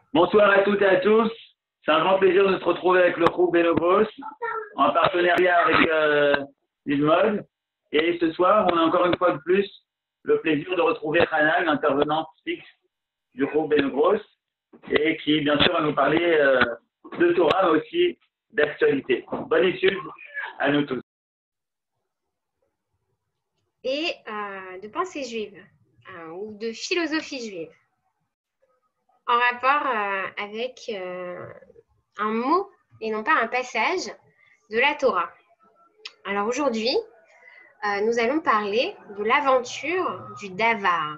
Bonsoir à toutes et à tous. C'est un grand plaisir de se retrouver avec le groupe Benogos en partenariat avec Lilmod. Et ce soir, on a encore une fois de plus le plaisir de retrouver Hanan, l'intervenante fixe du groupe Benogos, et qui, bien sûr, va nous parler de Torah, mais aussi d'actualité. Bonne étude à nous tous. Et de pensée juive ou de philosophie juive en rapport avec un mot et non pas un passage de la Torah. Alors aujourd'hui, nous allons parler de l'aventure du Davar.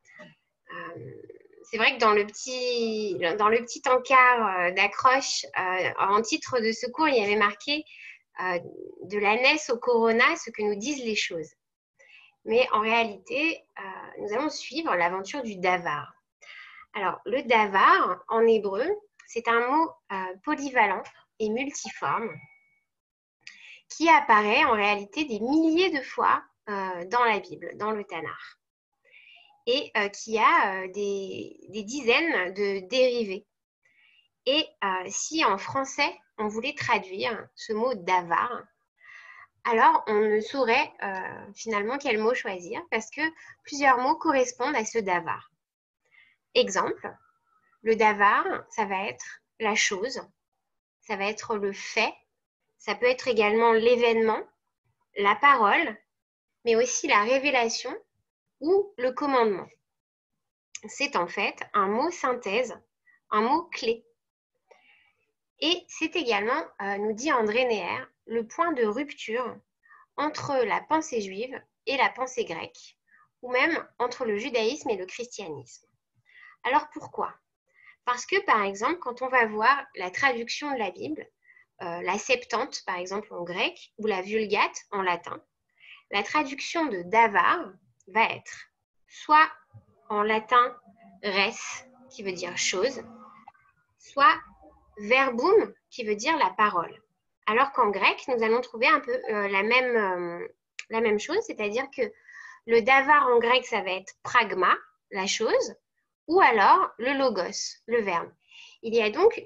C'est vrai que dans le petit encart d'accroche en titre de ce cours, il y avait marqué de la naisse au corona, ce que nous disent les choses. Mais en réalité, nous allons suivre l'aventure du Davar. Alors, le Davar, en hébreu, c'est un mot polyvalent et multiforme qui apparaît en réalité des milliers de fois dans la Bible, dans le Tanakh, et qui a des dizaines de dérivés. Et si en français, on voulait traduire ce mot Davar, alors on ne saurait finalement quel mot choisir parce que plusieurs mots correspondent à ce Davar. Exemple, le Davar, ça va être la chose, ça va être le fait, ça peut être également l'événement, la parole, mais aussi la révélation ou le commandement. C'est en fait un mot synthèse, un mot clé. Et c'est également, nous dit André Neher, le point de rupture entre la pensée juive et la pensée grecque, ou même entre le judaïsme et le christianisme. Alors pourquoi ? Parce que, par exemple, quand on va voir la traduction de la Bible, la Septante, par exemple, en grec, ou la Vulgate en latin, la traduction de Davar va être soit en latin res, qui veut dire chose, soit verbum, qui veut dire la parole. Alors qu'en grec, nous allons trouver un peu la même chose, c'est-à-dire que le Davar en grec, ça va être pragma, la chose, ou alors le logos, le verbe. Il y a donc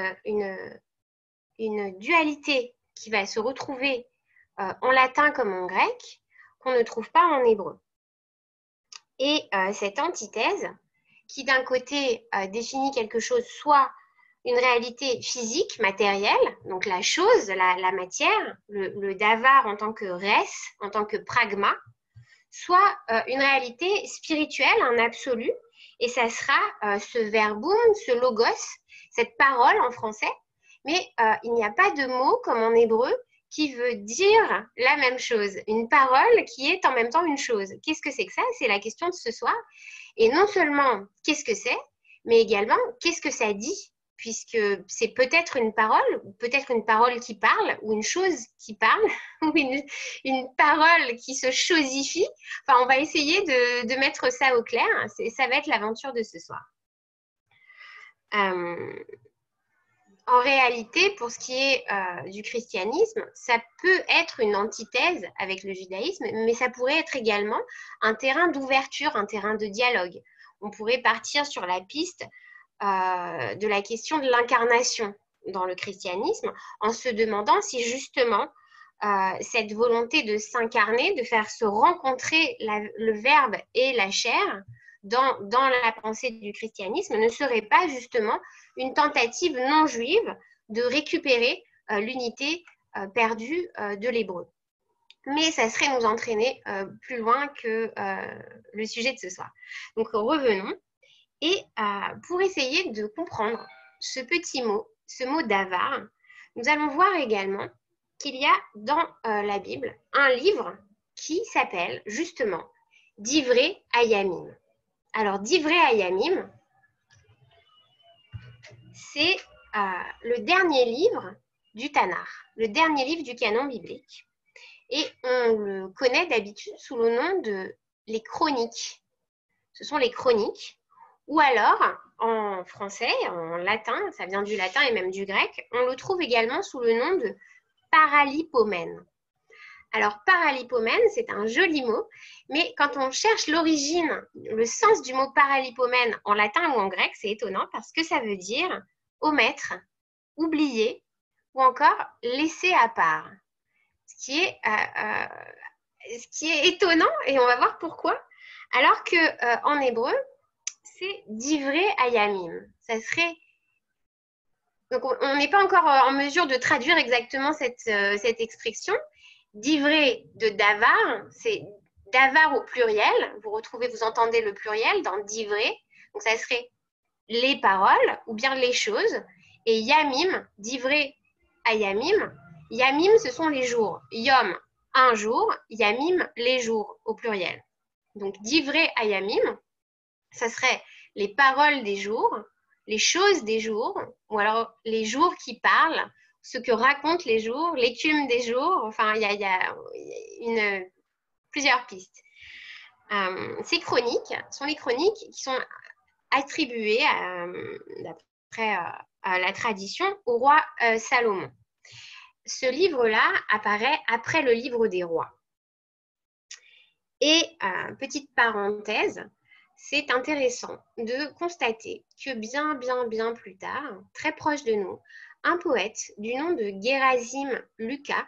une dualité qui va se retrouver en latin comme en grec, qu'on ne trouve pas en hébreu. Et cette antithèse, qui d'un côté définit quelque chose, soit une réalité physique, matérielle, donc la chose, la matière, le davar en tant que res, en tant que pragma, soit une réalité spirituelle, un absolu, et ça sera ce verbum, ce logos, cette parole en français, mais il n'y a pas de mot comme en hébreu qui veut dire la même chose, une parole qui est en même temps une chose. Qu'est-ce que c'est que ça ? C'est la question de ce soir. Et non seulement qu'est-ce que c'est, mais également qu'est-ce que ça dit, puisque c'est peut-être une parole qui parle, ou une chose qui parle, ou une parole qui se chosifie. Enfin, on va essayer de mettre ça au clair. Ça va être l'aventure de ce soir. En réalité, pour ce qui est du christianisme, ça peut être une antithèse avec le judaïsme, mais ça pourrait être également un terrain d'ouverture, un terrain de dialogue. On pourrait partir sur la piste de la question de l'incarnation dans le christianisme, en se demandant si justement cette volonté de s'incarner, de faire se rencontrer le verbe et la chair dans la pensée du christianisme ne serait pas justement une tentative non juive de récupérer l'unité perdue de l'hébreu. Mais ça serait nous entraîner plus loin que le sujet de ce soir. Donc revenons. Et pour essayer de comprendre ce petit mot, ce mot davar, nous allons voir également qu'il y a dans la Bible un livre qui s'appelle justement Divrei Hayamim. Alors Divrei Hayamim, c'est le dernier livre du Tanakh, le dernier livre du canon biblique. Et on le connaît d'habitude sous le nom de les chroniques. Ce sont les chroniques. Ou alors, en français, en latin, ça vient du latin et même du grec, on le trouve également sous le nom de paralipomène. Alors, paralipomène, c'est un joli mot, mais quand on cherche l'origine, le sens du mot paralipomène en latin ou en grec, c'est étonnant parce que ça veut dire omettre, oublier ou encore laisser à part. Ce qui est étonnant et on va voir pourquoi. Alors qu'en hébreu, c'est divrei hayamim. Ça serait... Donc, on n'est pas encore en mesure de traduire exactement cette expression. Divrei de davar, c'est davar au pluriel. Vous entendez le pluriel dans divrei. Donc, ça serait les paroles ou bien les choses. Et yamim, divrei hayamim. Yamim, ce sont les jours. Yom, un jour. Yamim, les jours au pluriel. Donc, divrei hayamim, ça serait les paroles des jours, les choses des jours, ou alors les jours qui parlent, ce que racontent les jours, l'écume des jours. Enfin, il y a plusieurs pistes. Ces chroniques sont les chroniques qui sont attribuées, d'après la tradition, au roi Salomon. Ce livre-là apparaît après le livre des rois. Et, petite parenthèse, c'est intéressant de constater que bien plus tard, très proche de nous, un poète du nom de Gerasim Lucas,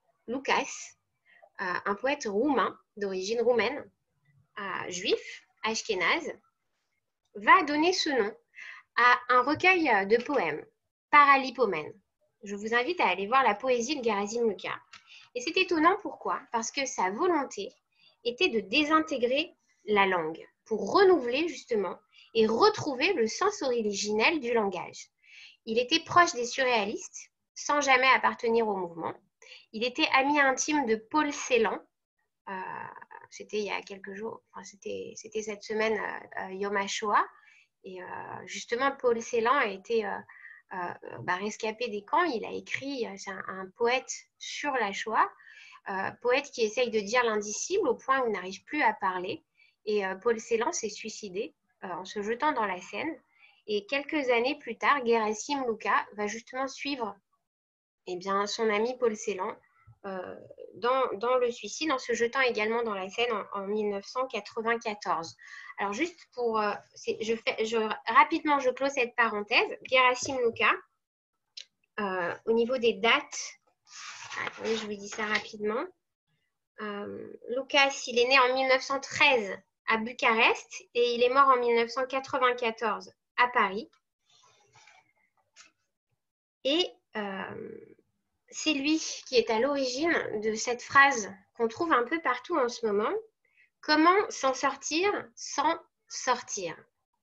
un poète roumain, d'origine roumaine, juif, ashkénaze, va donner ce nom à un recueil de poèmes, Paralipomène. Je vous invite à aller voir la poésie de Gerasim Lucas. Et c'est étonnant, pourquoi? Parce que sa volonté était de désintégrer la langue pour renouveler justement et retrouver le sens originel du langage. Il était proche des surréalistes, sans jamais appartenir au mouvement. Il était ami intime de Paul Celan. C'était il y a quelques jours, enfin, c'était cette semaine Yom HaShoah. Et justement, Paul Celan a été rescapé des camps. Il a écrit, c'est un poète sur la Shoah, poète qui essaye de dire l'indicible au point où il n'arrive plus à parler. Et Paul Celan s'est suicidé en se jetant dans la Seine. Et quelques années plus tard, Gerasim Lucas va justement suivre son ami Paul Celan dans le suicide, en se jetant également dans la Seine en 1994. Alors juste pour... rapidement, je clôt cette parenthèse. Gerasim Lucas, au niveau des dates, attendez, je vous dis ça rapidement. Lucas, il est né en 1913 à Bucarest et il est mort en 1994 à Paris. Et c'est lui qui est à l'origine de cette phrase qu'on trouve un peu partout en ce moment. Comment s'en sortir sans sortir?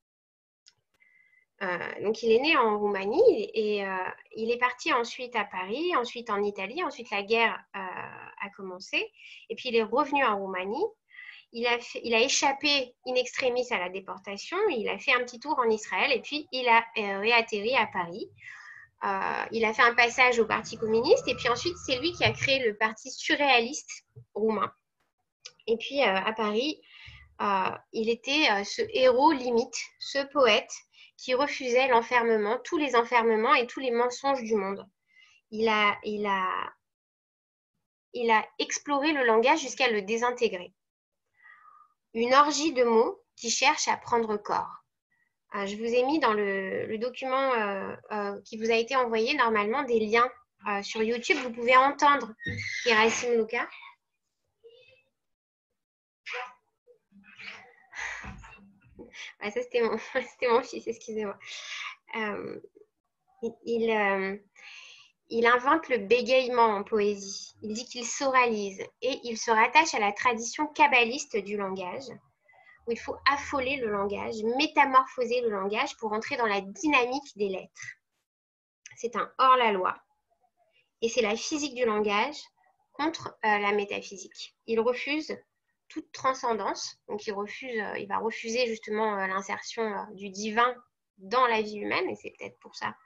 Donc, il est né en Roumanie et il est parti ensuite à Paris, ensuite en Italie, ensuite la guerre a commencé et puis il est revenu en Roumanie. Il a échappé in extremis à la déportation, il a fait un petit tour en Israël et puis il a réatterri à Paris. Il a fait un passage au Parti communiste et puis ensuite c'est lui qui a créé le Parti surréaliste roumain. Et puis à Paris, il était ce héros limite, ce poète qui refusait l'enfermement, tous les enfermements et tous les mensonges du monde. Il a exploré le langage jusqu'à le désintégrer. Une orgie de mots qui cherchent à prendre corps. Je vous ai mis dans le document qui vous a été envoyé normalement des liens sur YouTube. Vous pouvez entendre Gerasim Lucas. Ah, ça, c'était mon fils, excusez-moi. Il invente le bégaiement en poésie. Il dit qu'il s'oralise et il se rattache à la tradition kabbaliste du langage, où il faut affoler le langage, métamorphoser le langage pour entrer dans la dynamique des lettres. C'est un hors-la-loi. Et c'est la physique du langage contre la métaphysique. Il refuse toute transcendance, donc il va refuser justement l'insertion du divin dans la vie humaine, et c'est peut-être pour ça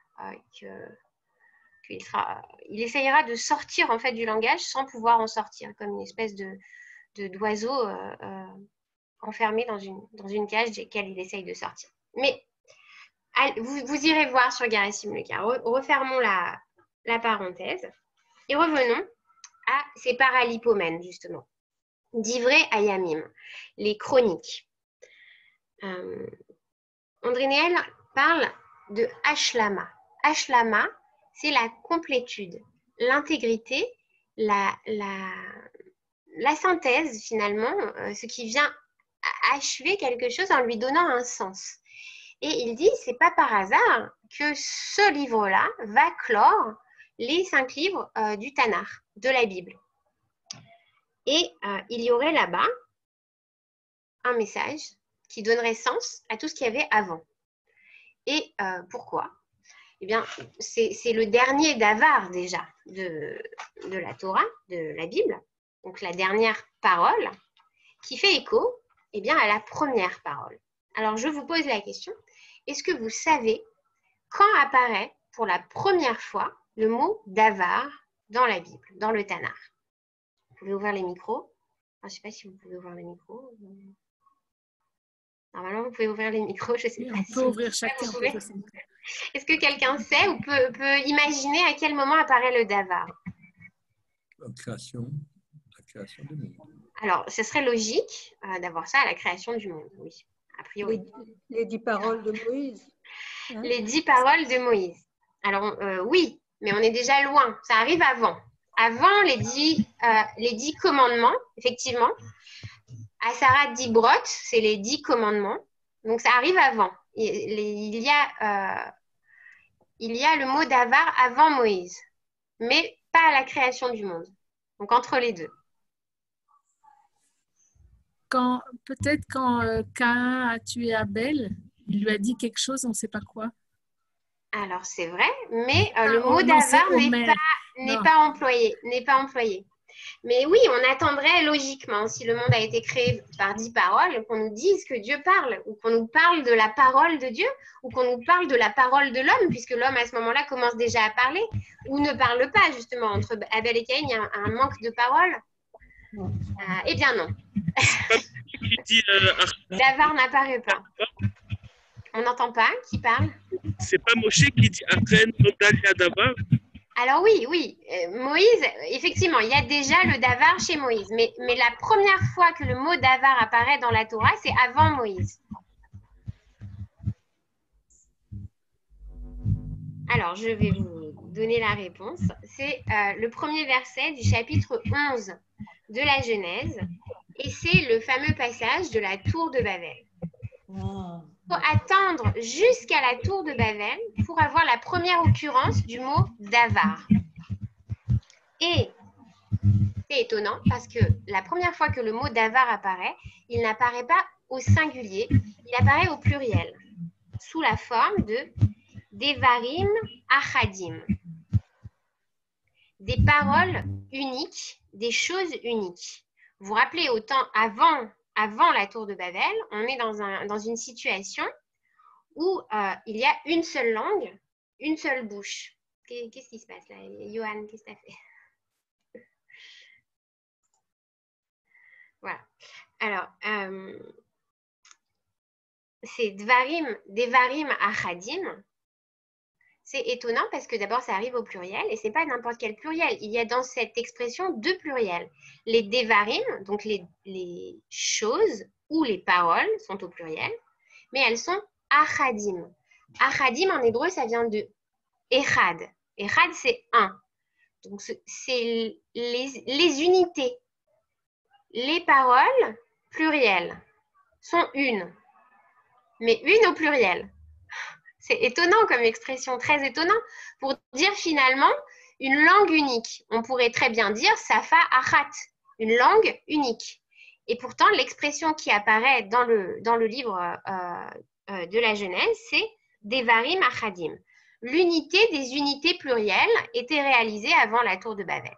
qu'il essayera de sortir en fait du langage sans pouvoir en sortir, comme une espèce d'oiseau enfermé dans une cage duquel il essaye de sortir. Mais vous irez voir sur Gerasim Lucas. Refermons la parenthèse et revenons c'est paralipomènes, justement. Divrei Hayamim, les chroniques. André Néel parle de Ashlama. Ashlama, c'est la complétude, l'intégrité, la synthèse finalement, ce qui vient achever quelque chose en lui donnant un sens. Et il dit, c'est pas par hasard que ce livre-là va clore les 5 livres du Tanakh, de la Bible. Et il y aurait là-bas un message qui donnerait sens à tout ce qu'il y avait avant. Et pourquoi? Eh bien, c'est le dernier davar déjà de la Torah, de la Bible, donc la dernière parole, qui fait écho à la première parole. Alors, je vous pose la question, est-ce que vous savez quand apparaît pour la première fois le mot davar dans la Bible, dans le Tanakh? Vous pouvez ouvrir les micros. Je ne sais pas si vous pouvez ouvrir les micros. Normalement, vous pouvez ouvrir les micros. Je sais pas on peut ouvrir chacun. Est-ce que quelqu'un sait ou peut imaginer à quel moment apparaît le davar? La création du monde. Alors, ce serait logique d'avoir ça à la création du monde, oui, a priori. Les 10 paroles de Moïse. Hein? Les 10 paroles de Moïse. Alors, oui, mais on est déjà loin. Ça arrive avant. Avant les 10 commandements, effectivement. Asarat Dibrot, c'est les 10 commandements. Donc, ça arrive avant. Il y a le mot davar avant Moïse, mais pas à la création du monde. Donc, entre les deux. Peut-être quand Caïn a tué Abel, il lui a dit quelque chose, on ne sait pas quoi. Alors, c'est vrai, mais le mot davar n'est pas employé. Mais oui, on attendrait logiquement, si le monde a été créé par 10 paroles, qu'on nous dise que Dieu parle, ou qu'on nous parle de la parole de Dieu, ou qu'on nous parle de la parole de l'homme, puisque l'homme, à ce moment-là, commence déjà à parler, ou ne parle pas, justement. Entre Abel et Caïn, il y a un manque de parole. Eh bien, non. Davar n'apparaît pas. On n'entend pas. Qui parle? C'est pas Moshe qui dit Achen Nodalia Davar? Alors oui. Moïse, effectivement, il y a déjà le davar chez Moïse. Mais la première fois que le mot davar apparaît dans la Torah, c'est avant Moïse. Alors, je vais vous donner la réponse. C'est le premier verset du chapitre 11 de la Genèse. Et c'est le fameux passage de la tour de Babel. Il faut attendre jusqu'à la tour de Babel pour avoir la première occurrence du mot davar. Et c'est étonnant parce que la première fois que le mot davar apparaît, il n'apparaît pas au singulier, il apparaît au pluriel, sous la forme de devarim achadim. Des paroles uniques, des choses uniques. Vous vous rappelez, au temps avant la tour de Babel, on est dans une situation où il y a une seule langue, une seule bouche. Qu'est-ce qui se passe là? Johan, qu'est-ce que tu as fait? Voilà. Alors, c'est devarim achadim. C'est étonnant parce que d'abord, ça arrive au pluriel et ce n'est pas n'importe quel pluriel. Il y a dans cette expression 2 pluriels. Les devarim, donc les choses ou les paroles sont au pluriel, mais elles sont achadim. Achadim, en hébreu, ça vient de echad. Echad, c'est un. Donc, c'est les unités. Les paroles plurielles sont une, mais une au pluriel. C'est étonnant comme expression, très étonnant, pour dire finalement une langue unique. On pourrait très bien dire Safa Achat, une langue unique. Et pourtant, l'expression qui apparaît dans le livre de la Genèse, c'est Devarim Achadim. L'unité des unités plurielles était réalisée avant la tour de Babel.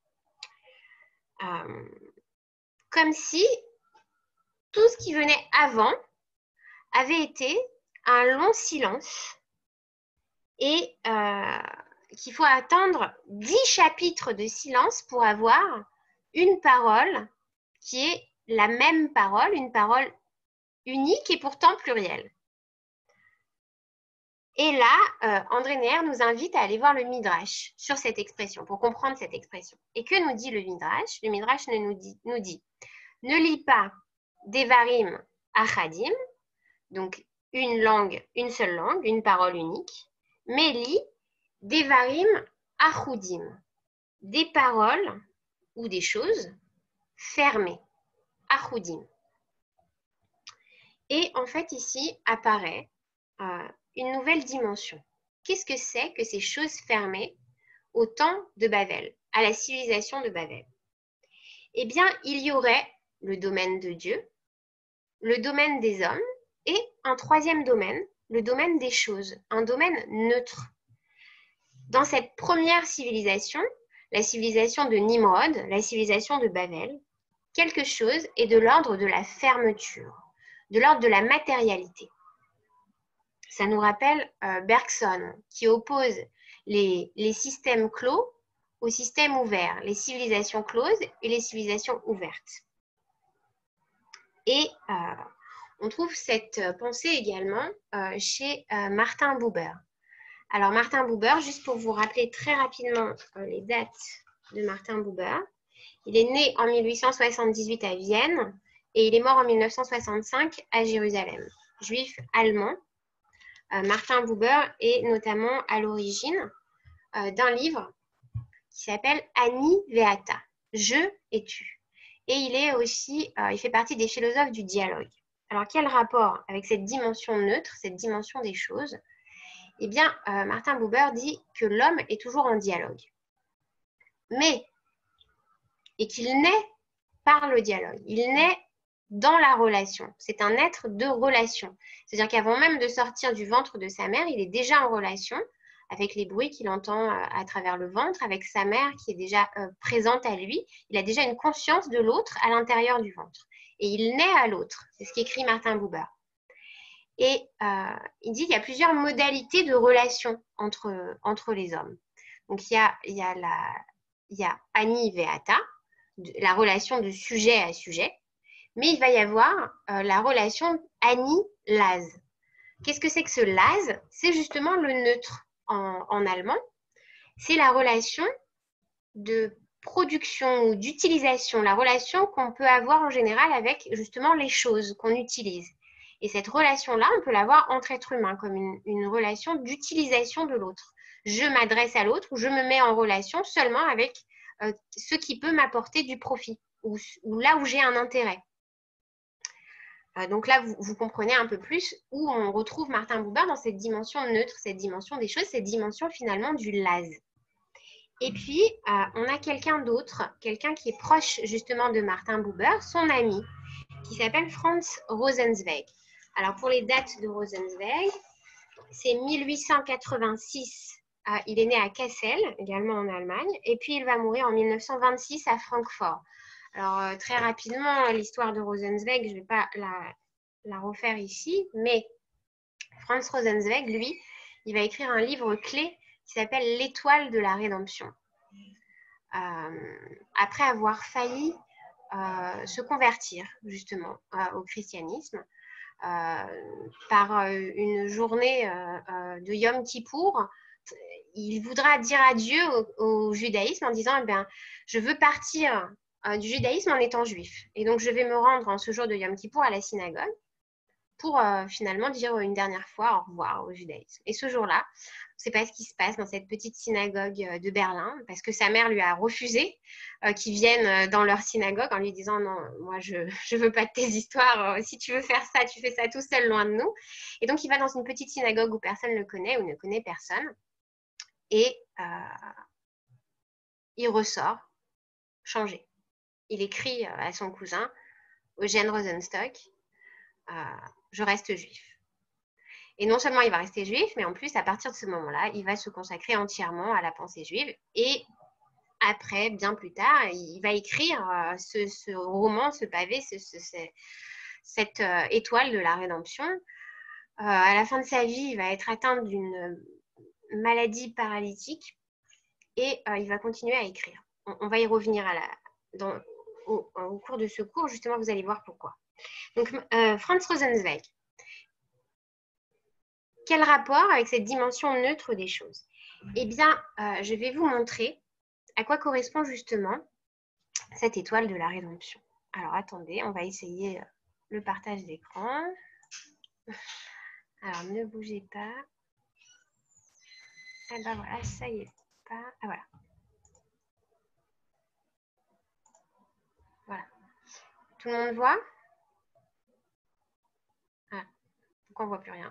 Comme si tout ce qui venait avant avait été un long silence et qu'il faut attendre 10 chapitres de silence pour avoir une parole qui est la même parole, une parole unique et pourtant plurielle. Et là, André Neher nous invite à aller voir le Midrash sur cette expression, pour comprendre cette expression. Et que nous dit le Midrash? Le Midrash nous dit ne lis pas Devarim Achadim, donc une seule langue, une parole unique, mais lis Devarim Achudim, des paroles ou des choses fermées, Achudim. Et en fait, ici apparaît une nouvelle dimension. Qu'est-ce que c'est que ces choses fermées au temps de Babel, à la civilisation de Babel? Eh bien, il y aurait le domaine de Dieu, le domaine des hommes et un troisième domaine, le domaine des choses, un domaine neutre. Dans cette première civilisation, la civilisation de Nimrod, la civilisation de Babel, quelque chose est de l'ordre de la fermeture, de l'ordre de la matérialité. Ça nous rappelle Bergson, qui oppose les systèmes clos aux systèmes ouverts, les civilisations closes et les civilisations ouvertes. Et on trouve cette pensée également chez Martin Buber. Alors Martin Buber, juste pour vous rappeler très rapidement les dates de Martin Buber, il est né en 1878 à Vienne et il est mort en 1965 à Jérusalem. Juif allemand, Martin Buber est notamment à l'origine d'un livre qui s'appelle Ani Veata, Je et tu. Et il est aussi, il fait partie des philosophes du dialogue. Alors quel rapport avec cette dimension neutre, cette dimension des choses? Eh bien, Martin Buber dit que l'homme est toujours en dialogue, et qu'il naît par le dialogue. Il naît dans la relation. C'est un être de relation. C'est-à-dire qu'avant même de sortir du ventre de sa mère, il est déjà en relation avec les bruits qu'il entend à travers le ventre, avec sa mère qui est déjà présente à lui. Il a déjà une conscience de l'autre à l'intérieur du ventre. Et il naît à l'autre. C'est ce qu'écrit Martin Buber. Et il dit qu'il y a plusieurs modalités de relation entre les hommes. Donc, il y a Ani Veata, la relation de sujet à sujet, mais il va y avoir la relation Ani-Laz. Qu'est-ce que c'est que ce Laz? C'est justement le neutre en allemand. C'est la relation de production ou d'utilisation, la relation qu'on peut avoir en général avec justement les choses qu'on utilise. Et cette relation-là, on peut l'avoir entre êtres humains, comme une relation d'utilisation de l'autre. Je m'adresse à l'autre ou je me mets en relation seulement avec ce qui peut m'apporter du profit ou là où j'ai un intérêt. Donc là, vous comprenez un peu plus où on retrouve Martin Buber dans cette dimension neutre, cette dimension des choses, cette dimension finalement du Laz. Et puis, on a quelqu'un d'autre, quelqu'un qui est proche justement de Martin Buber, son ami, qui s'appelle Franz Rosenzweig. Alors, pour les dates de Rosenzweig, c'est 1886. Il est né à Kassel, également en Allemagne, et puis il va mourir en 1926 à Francfort. Alors, très rapidement, l'histoire de Rosenzweig, je ne vais pas la refaire ici, mais Franz Rosenzweig, lui, il va écrire un livre clé qui s'appelle L'étoile de la rédemption. Après avoir failli se convertir, justement, au christianisme, par une journée de Yom Kippour, il voudra dire adieu au judaïsme en disant eh bien, je veux partir du judaïsme en étant juif. Et donc, je vais me rendre en ce jour de Yom Kippour à la synagogue pour finalement dire une dernière fois au revoir au judaïsme. Et ce jour-là, on ne sait pas ce qui se passe dans cette petite synagogue de Berlin parce que sa mère lui a refusé qu'il vienne dans leur synagogue en lui disant non, moi je ne veux pas de tes histoires, si tu veux faire ça, tu fais ça tout seul loin de nous. Et donc, il va dans une petite synagogue où personne ne le connaît ou ne connaît personne. Et il ressort changé. Il écrit à son cousin, Eugène Rosenstock, je reste juif. Et non seulement il va rester juif, mais en plus, à partir de ce moment-là, il va se consacrer entièrement à la pensée juive. Et après, bien plus tard, il va écrire ce roman, ce pavé, cette étoile de la rédemption. À la fin de sa vie, il va être atteint d'une maladie paralytique et il va continuer à écrire. On va y revenir au cours de ce cours, justement, vous allez voir pourquoi. Donc, Franz Rosenzweig, quel rapport avec cette dimension neutre des choses? Eh bien, je vais vous montrer à quoi correspond justement cette étoile de la rédemption. Alors, attendez, on va essayer le partage d'écran. Alors, ne bougez pas. Eh ben voilà, ça y est pas. Ah voilà. Voilà. Tout le monde voit? Ah, pourquoi on ne voit plus rien?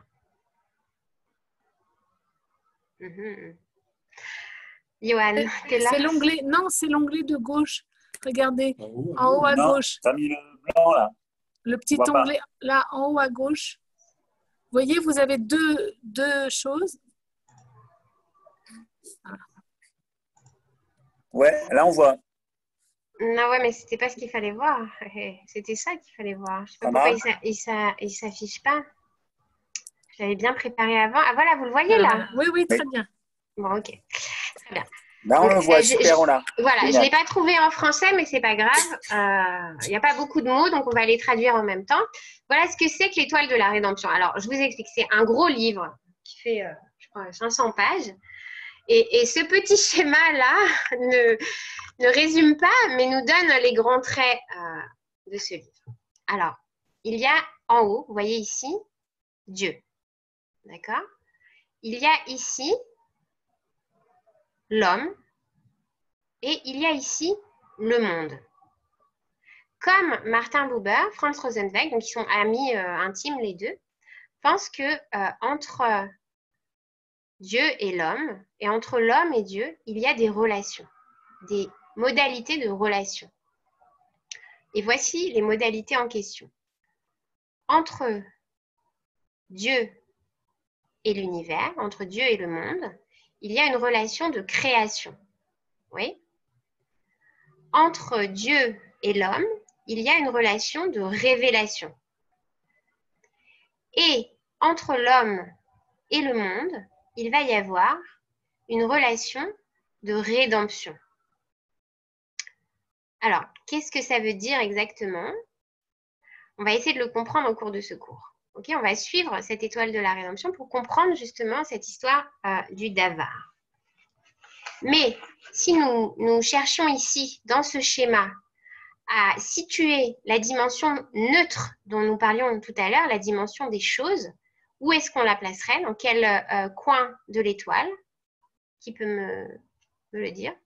Johan, t'es là? C'est l'onglet. Non, c'est l'onglet de gauche. Regardez, en haut à gauche. T'as mis le blanc là. Le petit onglet là, en haut à gauche. Vous voyez, vous avez deux choses. Voilà. Ouais, là on voit. Non, ouais, mais c'était pas ce qu'il fallait voir. C'était ça qu'il fallait voir. Je sais pas pourquoi il s'affiche pas. Je l'avais bien préparé avant. Ah voilà, vous le voyez là? Oui, oui, très bien. Bon, ok. Très bien. Là on le voit, super, on l'a. Voilà, je ne l'ai pas trouvé en français, mais c'est pas grave. Il n'y a pas beaucoup de mots, donc on va les traduire en même temps. Voilà ce que c'est que l'étoile de la rédemption. Alors, je vous explique. C'est un gros livre qui fait, je crois, 500 pages. Et ce petit schéma-là ne résume pas, mais nous donne les grands traits de ce livre. Alors, il y a en haut, vous voyez ici, Dieu. D'accord? Il y a ici l'homme et il y a ici le monde. Comme Martin Buber, Franz Rosenzweig, donc ils sont amis intimes les deux, pensent que entre Dieu et l'homme, et entre l'homme et Dieu, il y a des relations, des modalités de relations. Et voici les modalités en question. Entre Dieu et l'univers, entre Dieu et le monde, il y a une relation de création. Oui. Entre Dieu et l'homme, il y a une relation de révélation. Et entre l'homme et le monde, il va y avoir une relation de rédemption. Alors, qu'est-ce que ça veut dire exactement? On va essayer de le comprendre au cours de ce cours. Okay, on va suivre cette étoile de la rédemption pour comprendre justement cette histoire du Davar. Mais si nous cherchons ici, dans ce schéma, à situer la dimension neutre dont nous parlions tout à l'heure, la dimension des choses, où est-ce qu'on la placerait? Dans quel coin de l'étoile? Qui peut me le dire?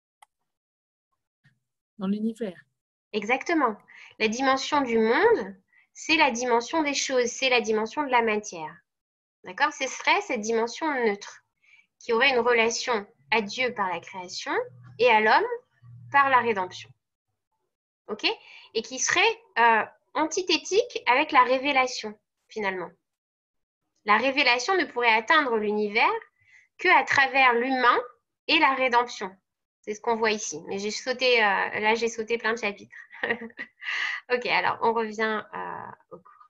Dans l'univers. Exactement. La dimension du monde, c'est la dimension des choses, c'est la dimension de la matière. D'accord? Ce serait cette dimension neutre qui aurait une relation à Dieu par la création et à l'homme par la rédemption. Ok? Et qui serait antithétique avec la révélation, finalement. La révélation ne pourrait atteindre l'univers qu'à travers l'humain et la rédemption. C'est ce qu'on voit ici. Mais j'ai sauté, là, j'ai sauté plein de chapitres. Ok, alors on revient au cours.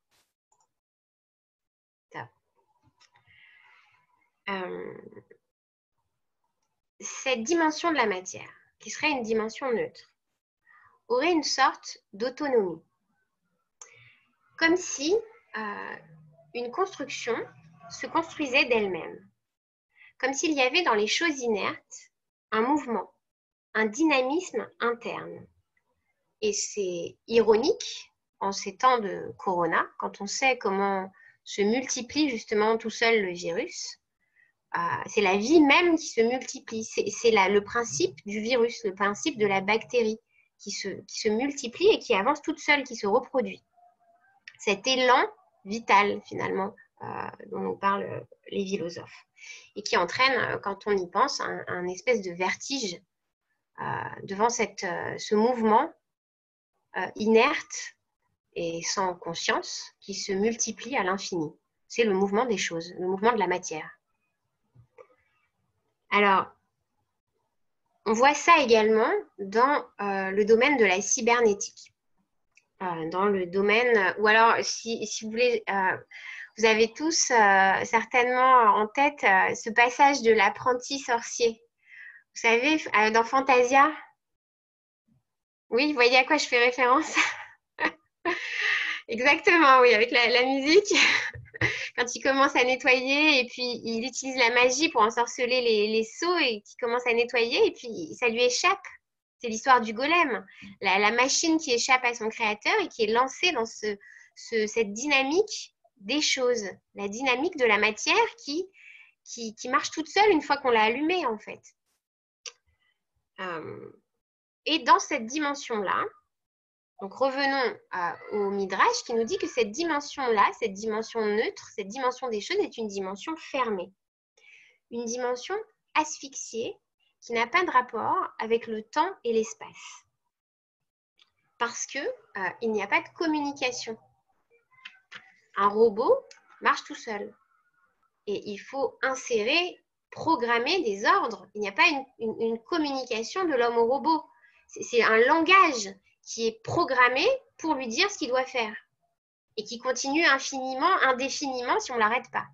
Cette dimension de la matière, qui serait une dimension neutre, aurait une sorte d'autonomie. Comme si une construction se construisait d'elle-même. Comme s'il y avait dans les choses inertes un mouvement, un dynamisme interne. Et c'est ironique en ces temps de corona, quand on sait comment se multiplie justement tout seul le virus. C'est la vie même qui se multiplie. C'est le principe du virus, le principe de la bactérie qui se multiplie et qui avance toute seule, qui se reproduit. Cet élan vital, finalement, dont nous parlent les philosophes, et qui entraîne, quand on y pense, un espèce de vertige devant ce mouvement inerte et sans conscience qui se multiplie à l'infini. C'est le mouvement des choses, le mouvement de la matière. Alors, on voit ça également dans le domaine de la cybernétique. Dans le domaine, ou alors si vous voulez, vous avez tous certainement en tête ce passage de l'apprenti sorcier. Vous savez, dans Fantasia. Oui, vous voyez à quoi je fais référence? Exactement, oui, avec la musique. Quand il commence à nettoyer et puis il utilise la magie pour ensorceler les seaux et qui commence à nettoyer et puis ça lui échappe. C'est l'histoire du golem, la machine qui échappe à son créateur et qui est lancée dans cette dynamique des choses, la dynamique de la matière qui marche toute seule une fois qu'on l'a allumée en fait. Et dans cette dimension-là, donc revenons au Midrash qui nous dit que cette dimension-là, cette dimension neutre, cette dimension des choses est une dimension fermée. Une dimension asphyxiée qui n'a pas de rapport avec le temps et l'espace. Parce qu'il n'y a pas de communication. Un robot marche tout seul. Et il faut insérer, programmer des ordres. Il n'y a pas une communication de l'homme au robot. C'est un langage qui est programmé pour lui dire ce qu'il doit faire et qui continue infiniment, indéfiniment si on ne l'arrête pas.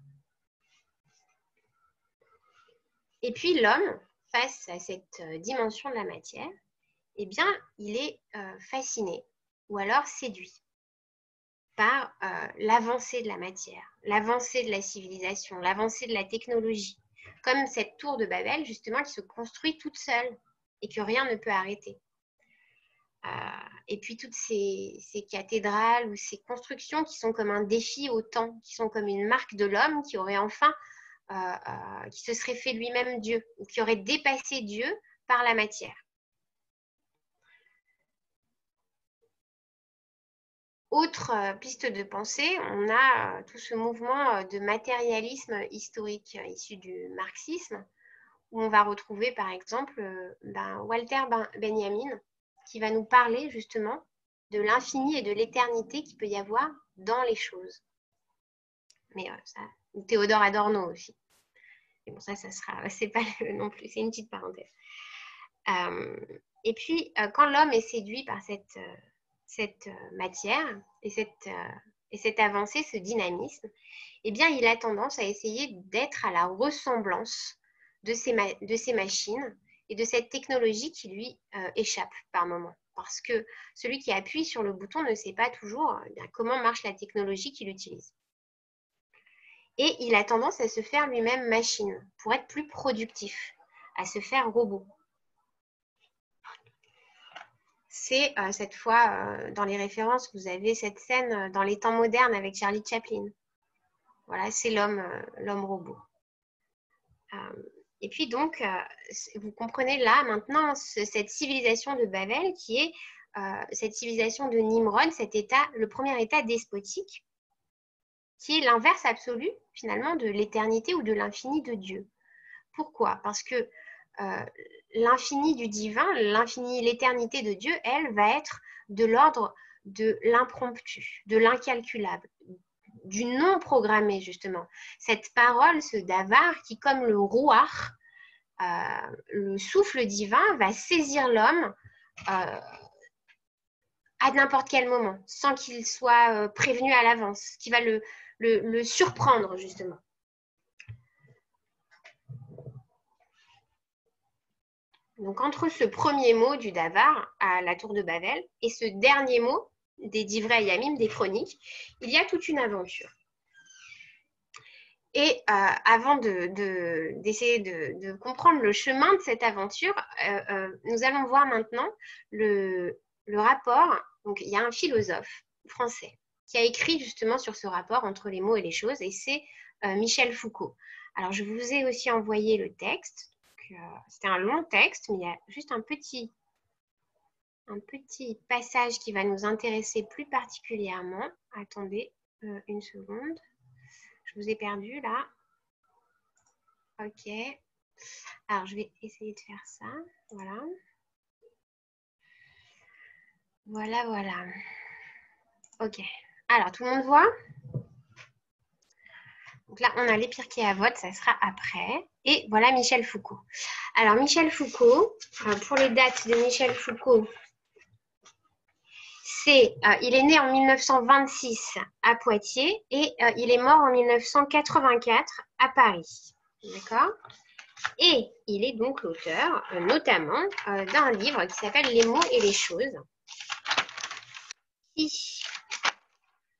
Et puis l'homme, face à cette dimension de la matière, eh bien, il est fasciné ou alors séduit par l'avancée de la matière, l'avancée de la civilisation, l'avancée de la technologie, comme cette tour de Babel, justement, qui se construit toute seule et que rien ne peut arrêter. Et puis toutes ces cathédrales ou ces constructions qui sont comme un défi au temps, qui sont comme une marque de l'homme qui aurait enfin, qui se serait fait lui-même Dieu, ou qui aurait dépassé Dieu par la matière. Autre piste de pensée, on a tout ce mouvement de matérialisme historique issu du marxisme, où on va retrouver par exemple Walter Benjamin, qui va nous parler justement de l'infini et de l'éternité qu'il peut y avoir dans les choses. Mais ça, Théodore Adorno aussi. Et bon, ça sera, c'est pas non plus, c'est une petite parenthèse. Et puis, quand l'homme est séduit par cette matière et cette avancée, ce dynamisme, eh bien, il a tendance à essayer d'être à la ressemblance de ces machines et de cette technologie qui lui échappe par moment. Parce que celui qui appuie sur le bouton ne sait pas toujours comment marche la technologie qu'il utilise. Et il a tendance à se faire lui-même machine pour être plus productif, à se faire robot. C'est cette fois, dans les références, vous avez cette scène dans les temps modernes avec Charlie Chaplin. Voilà, c'est l'homme robot. Et puis donc, vous comprenez là maintenant cette civilisation de Babel qui est cette civilisation de Nimrod, le premier état despotique, qui est l'inverse absolu finalement de l'éternité ou de l'infini de Dieu. Pourquoi? Parce que l'infini du divin, l'éternité de Dieu, elle va être de l'ordre de l'impromptu, de l'incalculable, du non programmé justement. Cette parole, ce davar qui comme le rouach, le souffle divin va saisir l'homme à n'importe quel moment, sans qu'il soit prévenu à l'avance, qui va le surprendre justement. Donc entre ce premier mot du davar à la tour de Babel et ce dernier mot des Divrei Yamim, des chroniques, il y a toute une aventure. Et avant d'essayer de comprendre le chemin de cette aventure, nous allons voir maintenant le rapport. Donc, il y a un philosophe français qui a écrit justement sur ce rapport entre les mots et les choses, et c'est Michel Foucault. Alors, je vous ai aussi envoyé le texte. C'était un long texte, mais il y a juste un petit passage qui va nous intéresser plus particulièrement. Attendez une seconde. Je vous ai perdu là. Ok. Alors, je vais essayer de faire ça. Voilà. Voilà. Ok. Alors, tout le monde voit? Donc là, on a les Pirkei Avot, ça sera après. Et voilà Michel Foucault. Alors, Michel Foucault, pour les dates de Michel Foucault, il est né en 1926 à Poitiers et il est mort en 1984 à Paris. D'accord? Et il est donc l'auteur, notamment, d'un livre qui s'appelle Les mots et les choses, qui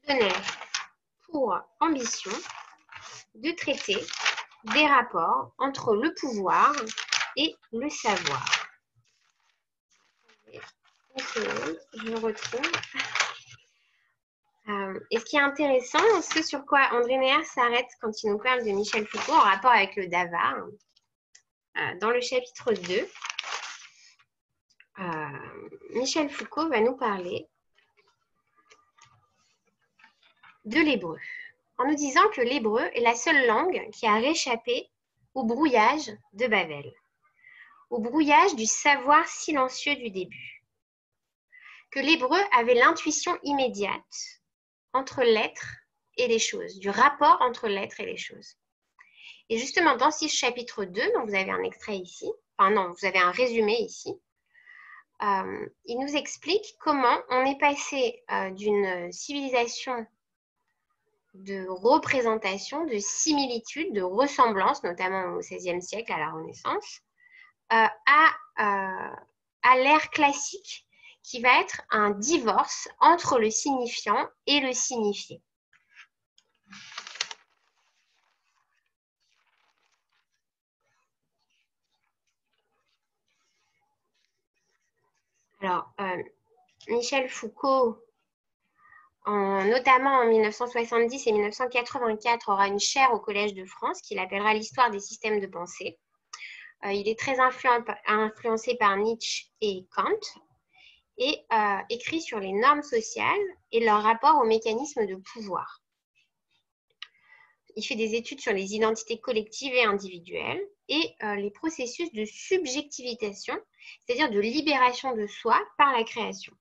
tenait pour ambition de traiter des rapports entre le pouvoir et le savoir. Une seconde, je retrouve. Et ce qui est intéressant, ce sur quoi André Neher s'arrête quand il nous parle de Michel Foucault en rapport avec le Dava, dans le chapitre 2, Michel Foucault va nous parler de l'hébreu, en nous disant que l'hébreu est la seule langue qui a réchappé au brouillage de Babel, au brouillage du savoir silencieux du début, que l'hébreu avait l'intuition immédiate entre l'être et les choses, du rapport entre l'être et les choses. Et justement, dans ce chapitre 2, donc vous avez un extrait ici, enfin non, vous avez un résumé ici, il nous explique comment on est passé d'une civilisation de représentation, de similitude, de ressemblance, notamment au XVIe siècle, à la Renaissance, à l'ère classique, qui va être un divorce entre le signifiant et le signifié. Alors, Michel Foucault, notamment en 1970 et 1984, aura une chaire au Collège de France qu'il appellera l'histoire des systèmes de pensée. Il est très influencé par Nietzsche et Kant et écrit sur les normes sociales et leur rapport aux mécanismes de pouvoir. Il fait des études sur les identités collectives et individuelles et les processus de subjectivisation, c'est-à-dire de libération de soi par la création.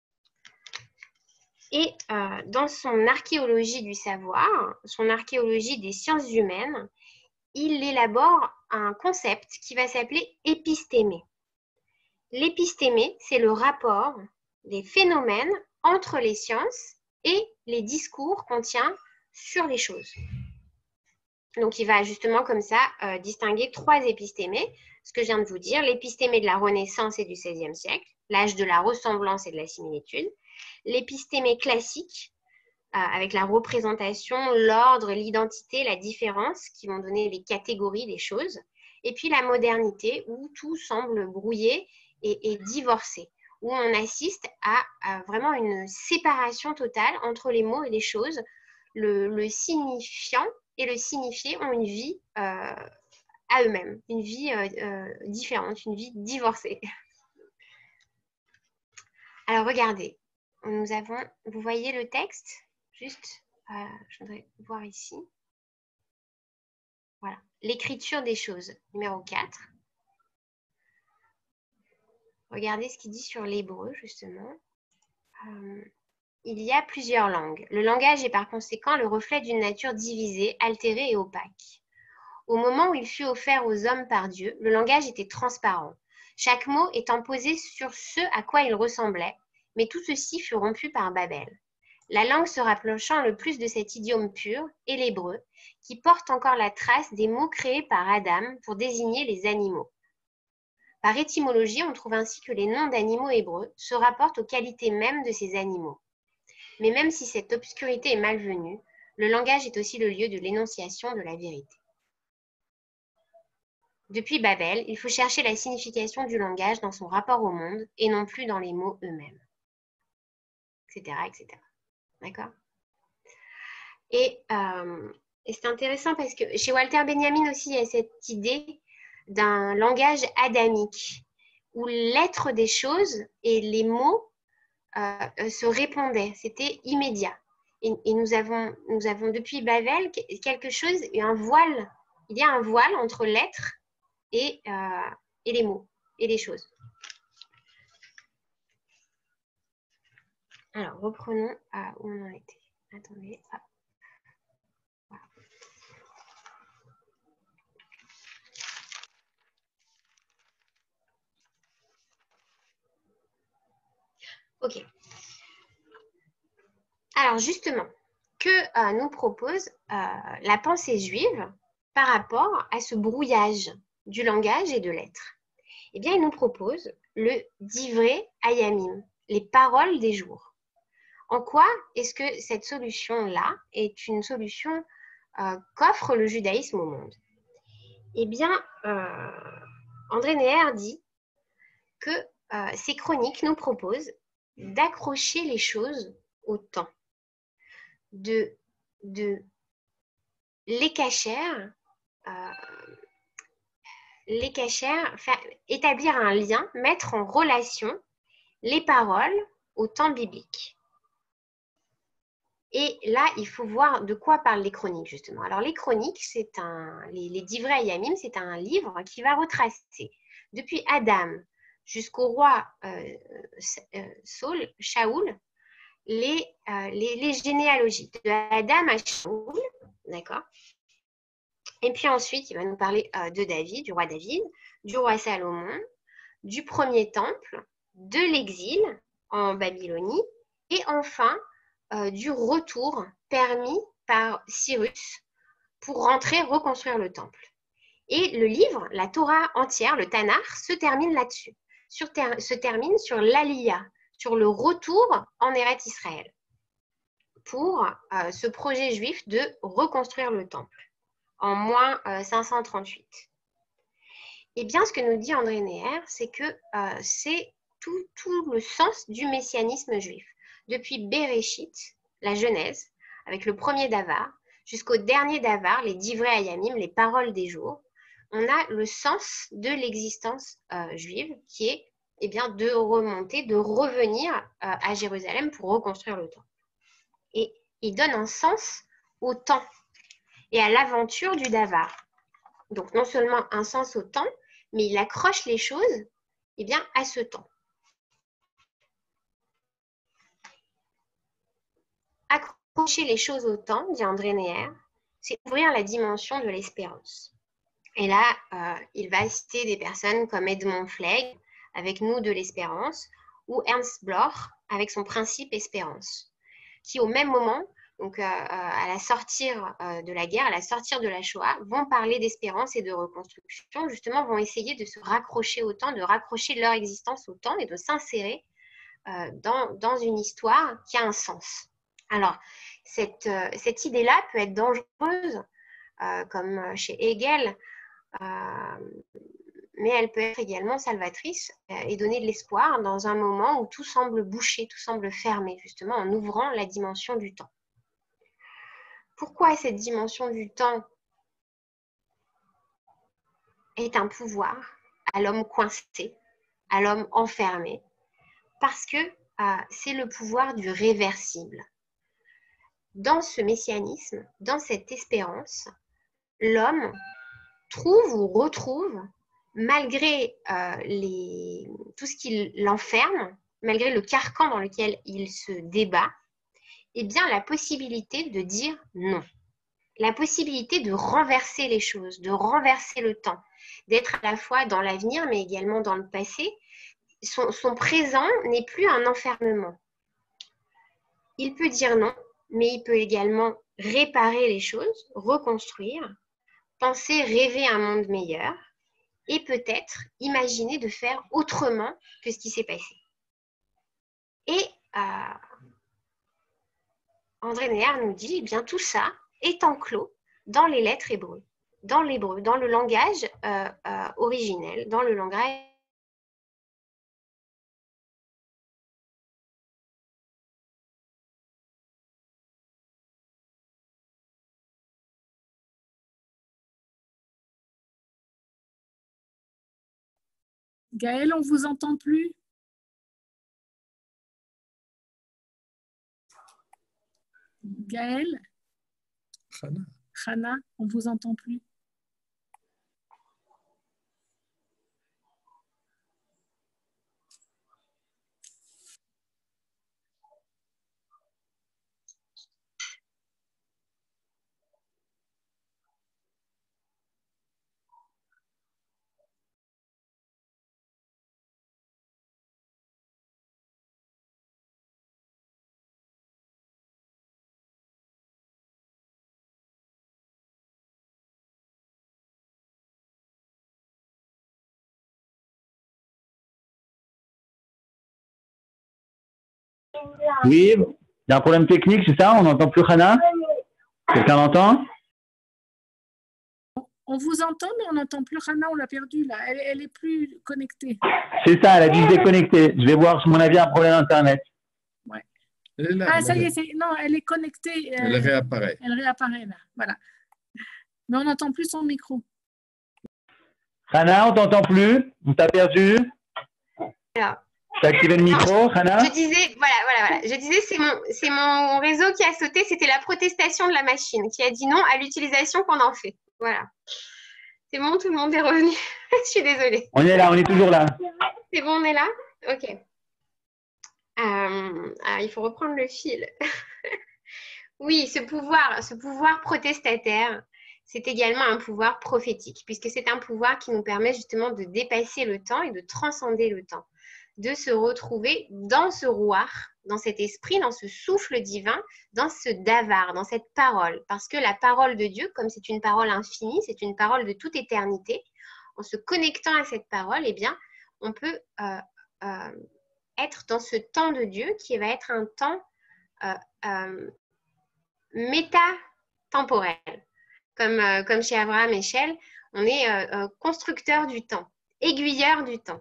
Et dans son archéologie du savoir, son archéologie des sciences humaines, il élabore un concept qui va s'appeler épistémé. L'épistémé, c'est le rapport des phénomènes entre les sciences et les discours qu'on tient sur les choses. Donc, il va justement comme ça distinguer trois épistémés, ce que je viens de vous dire, l'épistémé de la Renaissance et du XVIe siècle, l'âge de la ressemblance et de la similitude, l'épistémé classique, avec la représentation, l'ordre, l'identité, la différence, qui vont donner les catégories des choses, et puis la modernité, où tout semble brouillé et divorcé, où on assiste à vraiment une séparation totale entre les mots et les choses. Le signifiant et le signifié ont une vie à eux-mêmes, une vie différente, une vie divorcée. Alors, regardez, vous voyez le texte? Juste, je voudrais voir ici. Voilà, l'écriture des choses, numéro 4. Regardez ce qu'il dit sur l'hébreu, justement. Il y a plusieurs langues. Le langage est par conséquent le reflet d'une nature divisée, altérée et opaque. Au moment où il fut offert aux hommes par Dieu, le langage était transparent. Chaque mot étant posé sur ce à quoi il ressemblait, mais tout ceci fut rompu par Babel. La langue se rapprochant le plus de cet idiome pur est l'hébreu, qui porte encore la trace des mots créés par Adam pour désigner les animaux. Par étymologie, on trouve ainsi que les noms d'animaux hébreux se rapportent aux qualités mêmes de ces animaux. Mais même si cette obscurité est malvenue, le langage est aussi le lieu de l'énonciation de la vérité. Depuis Babel, il faut chercher la signification du langage dans son rapport au monde et non plus dans les mots eux-mêmes, etc., etc. D'accord ? Et c'est intéressant parce que chez Walter Benjamin aussi, il y a cette idée d'un langage adamique où l'être des choses et les mots se répondaient. C'était immédiat. Et nous avons depuis Babel quelque chose, un voile. Il y a un voile entre l'être et les mots et les choses. Alors, reprenons où on en était. Attendez. Hop. Voilà. Ok. Alors, justement, que nous propose la pensée juive par rapport à ce brouillage du langage et de l'être? Eh bien, il nous propose le divrei hayamim, les paroles des jours. En quoi est-ce que cette solution-là est une solution qu'offre le judaïsme au monde? Eh bien, André Neher dit que ces chroniques nous proposent d'accrocher les choses au temps, de les cachères, établir un lien, mettre en relation les paroles au temps biblique. Et là, il faut voir de quoi parlent les chroniques, justement. Alors, les chroniques, les Divrei Yamim, c'est un livre qui va retracer depuis Adam jusqu'au roi Shaoul, les généalogies, de Adam à Shaoul, d'accord? Et puis ensuite, il va nous parler de David, du roi David, du roi Salomon, du premier temple, de l'exil en Babylonie, et enfin, du retour permis par Cyrus pour rentrer reconstruire le temple. Et le livre, la Torah entière, le Tanakh, se termine là-dessus, se termine sur l'Aliyah, sur le retour en Eretz Israël, pour ce projet juif de reconstruire le temple en moins 538. Et bien, ce que nous dit André Neher, c'est que c'est tout le sens du messianisme juif. Depuis Bereshit, la Genèse, avec le premier Davar, jusqu'au dernier Davar, les Divrei Hayamim, les paroles des jours, on a le sens de l'existence juive qui est bien, de remonter, de revenir à Jérusalem pour reconstruire le temple. Et il donne un sens au temps et à l'aventure du Davar. Donc, non seulement un sens au temps, mais il accroche les choses bien, à ce temps. Accrocher les choses au temps, dit André Neher, c'est ouvrir la dimension de l'espérance. Et là, il va citer des personnes comme Edmond Flegg, avec Nous de l'espérance, ou Ernst Bloch, avec son principe espérance, qui au même moment, donc à la sortir de la guerre, à la sortir de la Shoah, vont parler d'espérance et de reconstruction, justement vont essayer de se raccrocher au temps, de raccrocher leur existence au temps et de s'insérer dans une histoire qui a un sens. Alors, cette idée-là peut être dangereuse, comme chez Hegel, mais elle peut être également salvatrice et donner de l'espoir dans un moment où tout semble bouché, tout semble fermé, justement en ouvrant la dimension du temps. Pourquoi cette dimension du temps est un pouvoir à l'homme coincé, à l'homme enfermé? Parce que c'est le pouvoir du réversible. Dans ce messianisme, dans cette espérance, l'homme trouve ou retrouve, malgré tout ce qui l'enferme, malgré le carcan dans lequel il se débat, eh bien la possibilité de dire non. La possibilité de renverser les choses, de renverser le temps, d'être à la fois dans l'avenir mais également dans le passé. Son présent n'est plus un enfermement. Il peut dire non, mais il peut également réparer les choses, reconstruire, penser, rêver un monde meilleur et peut-être imaginer de faire autrement que ce qui s'est passé. Et André Neher nous dit, eh bien tout ça est enclos dans les lettres hébreues, dans l'hébreu, dans le langage originel, dans le langage. Gaëlle, on ne vous entend plus. Gaëlle, Chana, on ne vous entend plus. Oui, Il y a un problème technique, c'est ça? On n'entend plus Hana? Quelqu'un l'entend? On vous entend, mais on n'entend plus Hana, on l'a perdue là. Elle est plus connectée. C'est ça, elle a dû se déconnecter. Je vais voir, à mon avis, un problème Internet. Ouais. Elle est là. Ah, ça y est, non, elle est connectée. Elle réapparaît. Elle réapparaît là, voilà. Mais on n'entend plus son micro. Hana, on t'entend plus? On t'a perdu? Alors, Tu as activé le micro, Hana? je disais, voilà. Je disais, c'est mon réseau qui a sauté. C'était la protestation de la machine qui a dit non à l'utilisation qu'on en fait. Voilà. C'est bon, tout le monde est revenu. Je suis désolée. On est là, on est toujours là. C'est bon, on est là? Ok. Il faut reprendre le fil. Oui, ce pouvoir protestataire, c'est également un pouvoir prophétique, puisque c'est un pouvoir qui nous permet justement de dépasser le temps et de transcender le temps, de se retrouver dans ce rouar, dans cet esprit, dans ce souffle divin, dans ce davar, dans cette parole. Parce que la parole de Dieu, comme c'est une parole infinie, c'est une parole de toute éternité, en se connectant à cette parole, eh bien, on peut être dans ce temps de Dieu qui va être un temps métatemporel. Comme chez Abraham et Shel, on est constructeur du temps, aiguilleur du temps.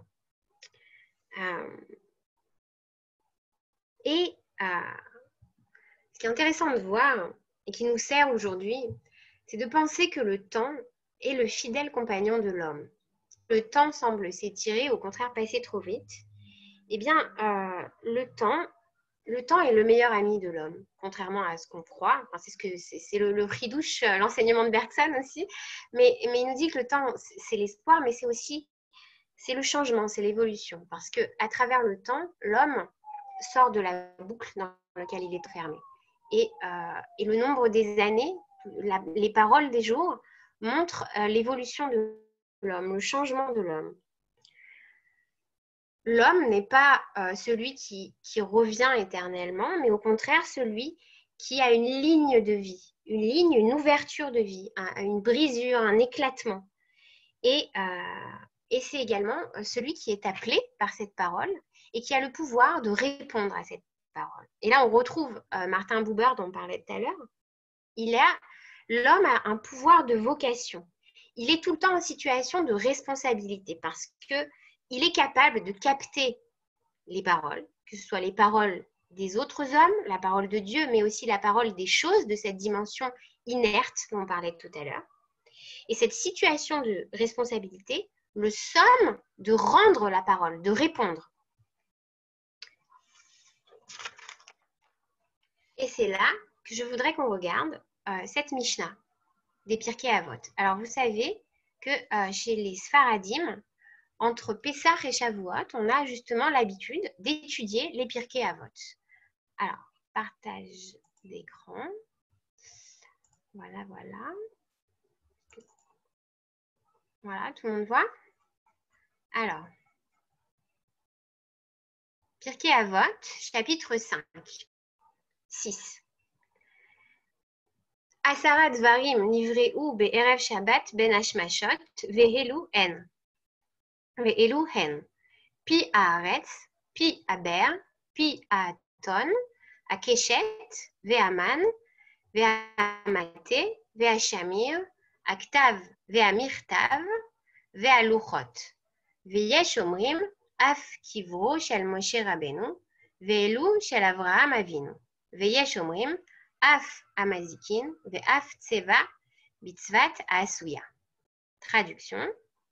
Ce qui est intéressant de voir et qui nous sert aujourd'hui, c'est de penser que le temps est le fidèle compagnon de l'homme. Le temps semble s'étirer, au contraire passer trop vite. Eh bien, le temps est le meilleur ami de l'homme, contrairement à ce qu'on croit. Enfin, c'est le chidouche, l'enseignement de Bergson aussi. Mais il nous dit que le temps, c'est l'espoir, mais c'est le changement, c'est l'évolution. Parce qu'à travers le temps, l'homme sort de la boucle dans laquelle il est enfermé. Et le nombre des années, les paroles des jours montrent l'évolution de l'homme, le changement de l'homme. L'homme n'est pas celui qui revient éternellement, mais au contraire celui qui a une ligne de vie, une ouverture de vie, une brisure, un éclatement. Et c'est également celui qui est appelé par cette parole et qui a le pouvoir de répondre à cette parole. Et là, on retrouve Martin Buber dont on parlait tout à l'heure. L'homme a un pouvoir de vocation. Il est tout le temps en situation de responsabilité parce qu'il est capable de capter les paroles, que ce soit les paroles des autres hommes, la parole de Dieu, mais aussi la parole des choses, de cette dimension inerte dont on parlait tout à l'heure. Et cette situation de responsabilité le somme de rendre la parole, de répondre. Et c'est là que je voudrais qu'on regarde cette Mishnah des Pirkei Avot. Alors, vous savez que chez les Sfaradim, entre Pessah et Shavuot, on a justement l'habitude d'étudier les Pirkei Avot. Alors, partage d'écran. Voilà. Voilà, tout le monde voit? Alors, Pirkei Avot, chapitre 5, 6. Asara dvarim nivreu be'erev Shabbat ben hashmashot ve'elu hen. Pi haaretz, pi haber, pi haaton, akeshet, ve'aman, ve'amate, ve'ashamir, aktav, ve'amirtav, ve'aluchot. Ve'yesh omrim, af kivro shel Moshe Rabbeinu, ve'elu shel Avraham Avinu. Ve'yesh omrim, af amazikin, ve'af tseva, bitzvat asuya. Traduction.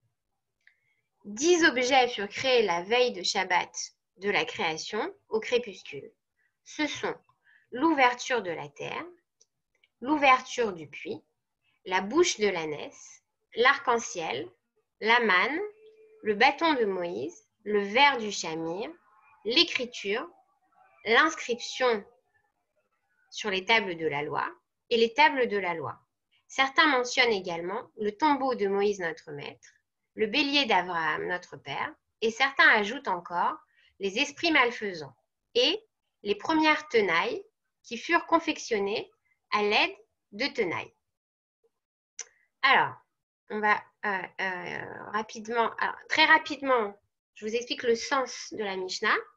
10 objets furent créés la veille de Shabbat de la création au crépuscule. Ce sont l'ouverture de la terre, l'ouverture du puits, la bouche de l'ânesse, l'arc-en-ciel, la manne, le bâton de Moïse, le ver du Shamir, l'écriture, l'inscription sur les tables de la loi et les tables de la loi. Certains mentionnent également le tombeau de Moïse notre maître, le bélier d'Abraham notre père, et certains ajoutent encore les esprits malfaisants et les premières tenailles qui furent confectionnées à l'aide de tenailles. Alors, on va très rapidement, je vous explique le sens de la Mishnah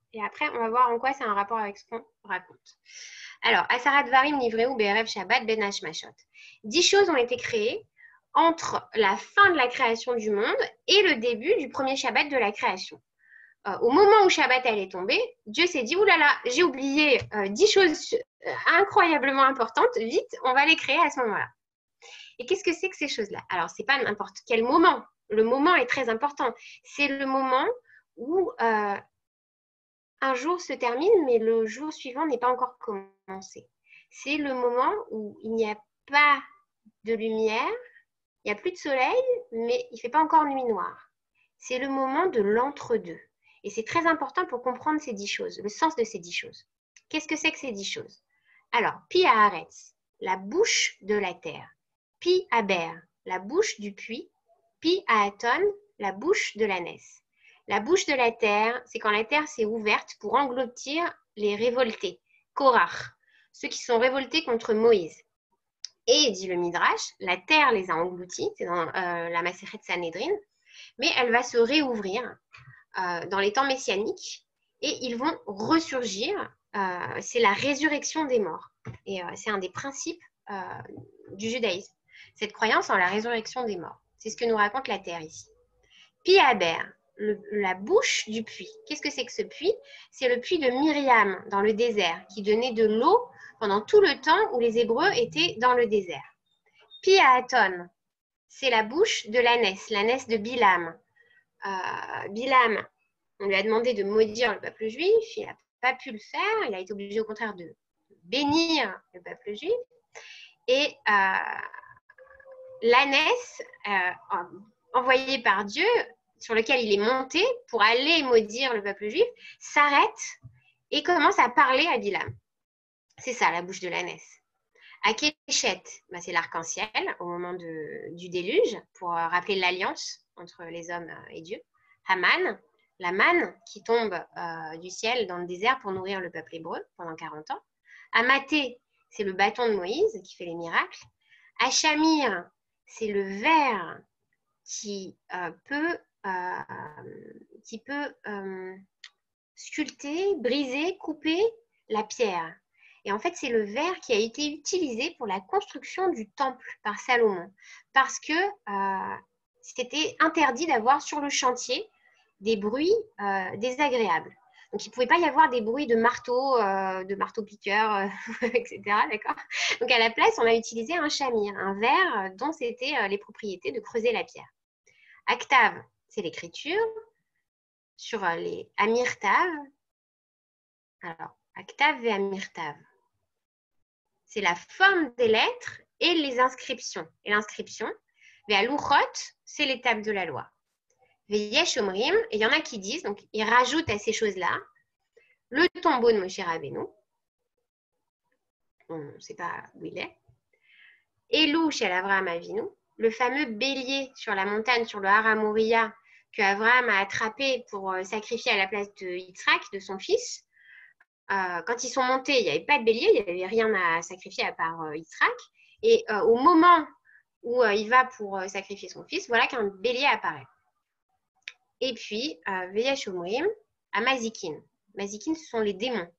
Et après, on va voir en quoi c'est un rapport avec ce qu'on raconte. Alors, Asarat Dvarim Nivreu Be'erev Shabbat Ben Hashmashot. 10 choses ont été créées entre la fin de la création du monde et le début du premier Shabbat de la création. Au moment où Shabbat elle est tombée, Dieu s'est dit, oulala, j'ai oublié 10 choses incroyablement importantes, vite, on va les créer à ce moment-là. Et qu'est-ce que c'est que ces choses-là? Alors, ce n'est pas n'importe quel moment. Le moment est très important. C'est le moment où un jour se termine, mais le jour suivant n'est pas encore commencé. C'est le moment où il n'y a pas de lumière, il n'y a plus de soleil, mais il ne fait pas encore nuit noire. C'est le moment de l'entre-deux. Et c'est très important pour comprendre ces 10 choses, le sens de ces 10 choses. Qu'est-ce que c'est que ces 10 choses? Alors, Pi Haaretz, la bouche de la terre. Pi Aber, la bouche du puits. Pi Haaton, la bouche de l'ânesse. La bouche de la terre, c'est quand la terre s'est ouverte pour engloutir les révoltés, Korach, ceux qui sont révoltés contre Moïse. Et, dit le Midrash, la terre les a engloutis, c'est dans la Masechet Sanhedrin, mais elle va se réouvrir dans les temps messianiques et ils vont ressurgir. C'est la résurrection des morts. Et c'est un des principes du judaïsme, cette croyance en la résurrection des morts. C'est ce que nous raconte la terre ici. Pi Aber, la bouche du puits. Qu'est-ce que c'est que ce puits? C'est le puits de Myriam dans le désert qui donnait de l'eau pendant tout le temps où les Hébreux étaient dans le désert. Pi Haaton, c'est la bouche de l'ânesse de Bilam. Bilam, on lui a demandé de maudire le peuple juif, il n'a pas pu le faire, il a été obligé au contraire de bénir le peuple juif. Et l'ânesse envoyée par Dieu, sur lequel il est monté pour aller maudire le peuple juif, s'arrête et commence à parler à Bilam. C'est ça, la bouche de l'ânesse. Akeshet, c'est l'arc-en-ciel au moment du déluge, pour rappeler l'alliance entre les hommes et Dieu. Haman, la manne qui tombe du ciel dans le désert pour nourrir le peuple hébreu pendant 40 ans. Amaté, c'est le bâton de Moïse qui fait les miracles. Achamir, c'est le ver qui peut sculpter, briser, couper la pierre. Et en fait, c'est le ver qui a été utilisé pour la construction du temple par Salomon, parce que c'était interdit d'avoir sur le chantier des bruits désagréables. Donc, il ne pouvait pas y avoir des bruits de marteau-piqueur, etc. D'accord ? Donc, à la place, on a utilisé un chamir, un ver dont c'était les propriétés de creuser la pierre. Aktav, c'est l'écriture. Sur les Amirtav, alors, Aktav et Amirtav, c'est la forme des lettres et les inscriptions. Et l'inscription, Ve'aluchot, c'est l'étape de la loi. Ve'yesh omrim, et il y en a qui disent, donc ils rajoutent à ces choses-là, le tombeau de Moshe Rabbeinu, on ne sait pas où il est, Elou chez Avraham Avinu, le fameux bélier sur la montagne, sur le Har Moriah, que Avraham a attrapé pour sacrifier à la place de Yitzhak, de son fils. Quand ils sont montés, il n'y avait pas de bélier, il n'y avait rien à sacrifier à part Yitzhak. Et au moment où il va pour sacrifier son fils, voilà qu'un bélier apparaît. Et puis, Veyesh Omrim, à Mazikin. Mazikin, ce sont les démons.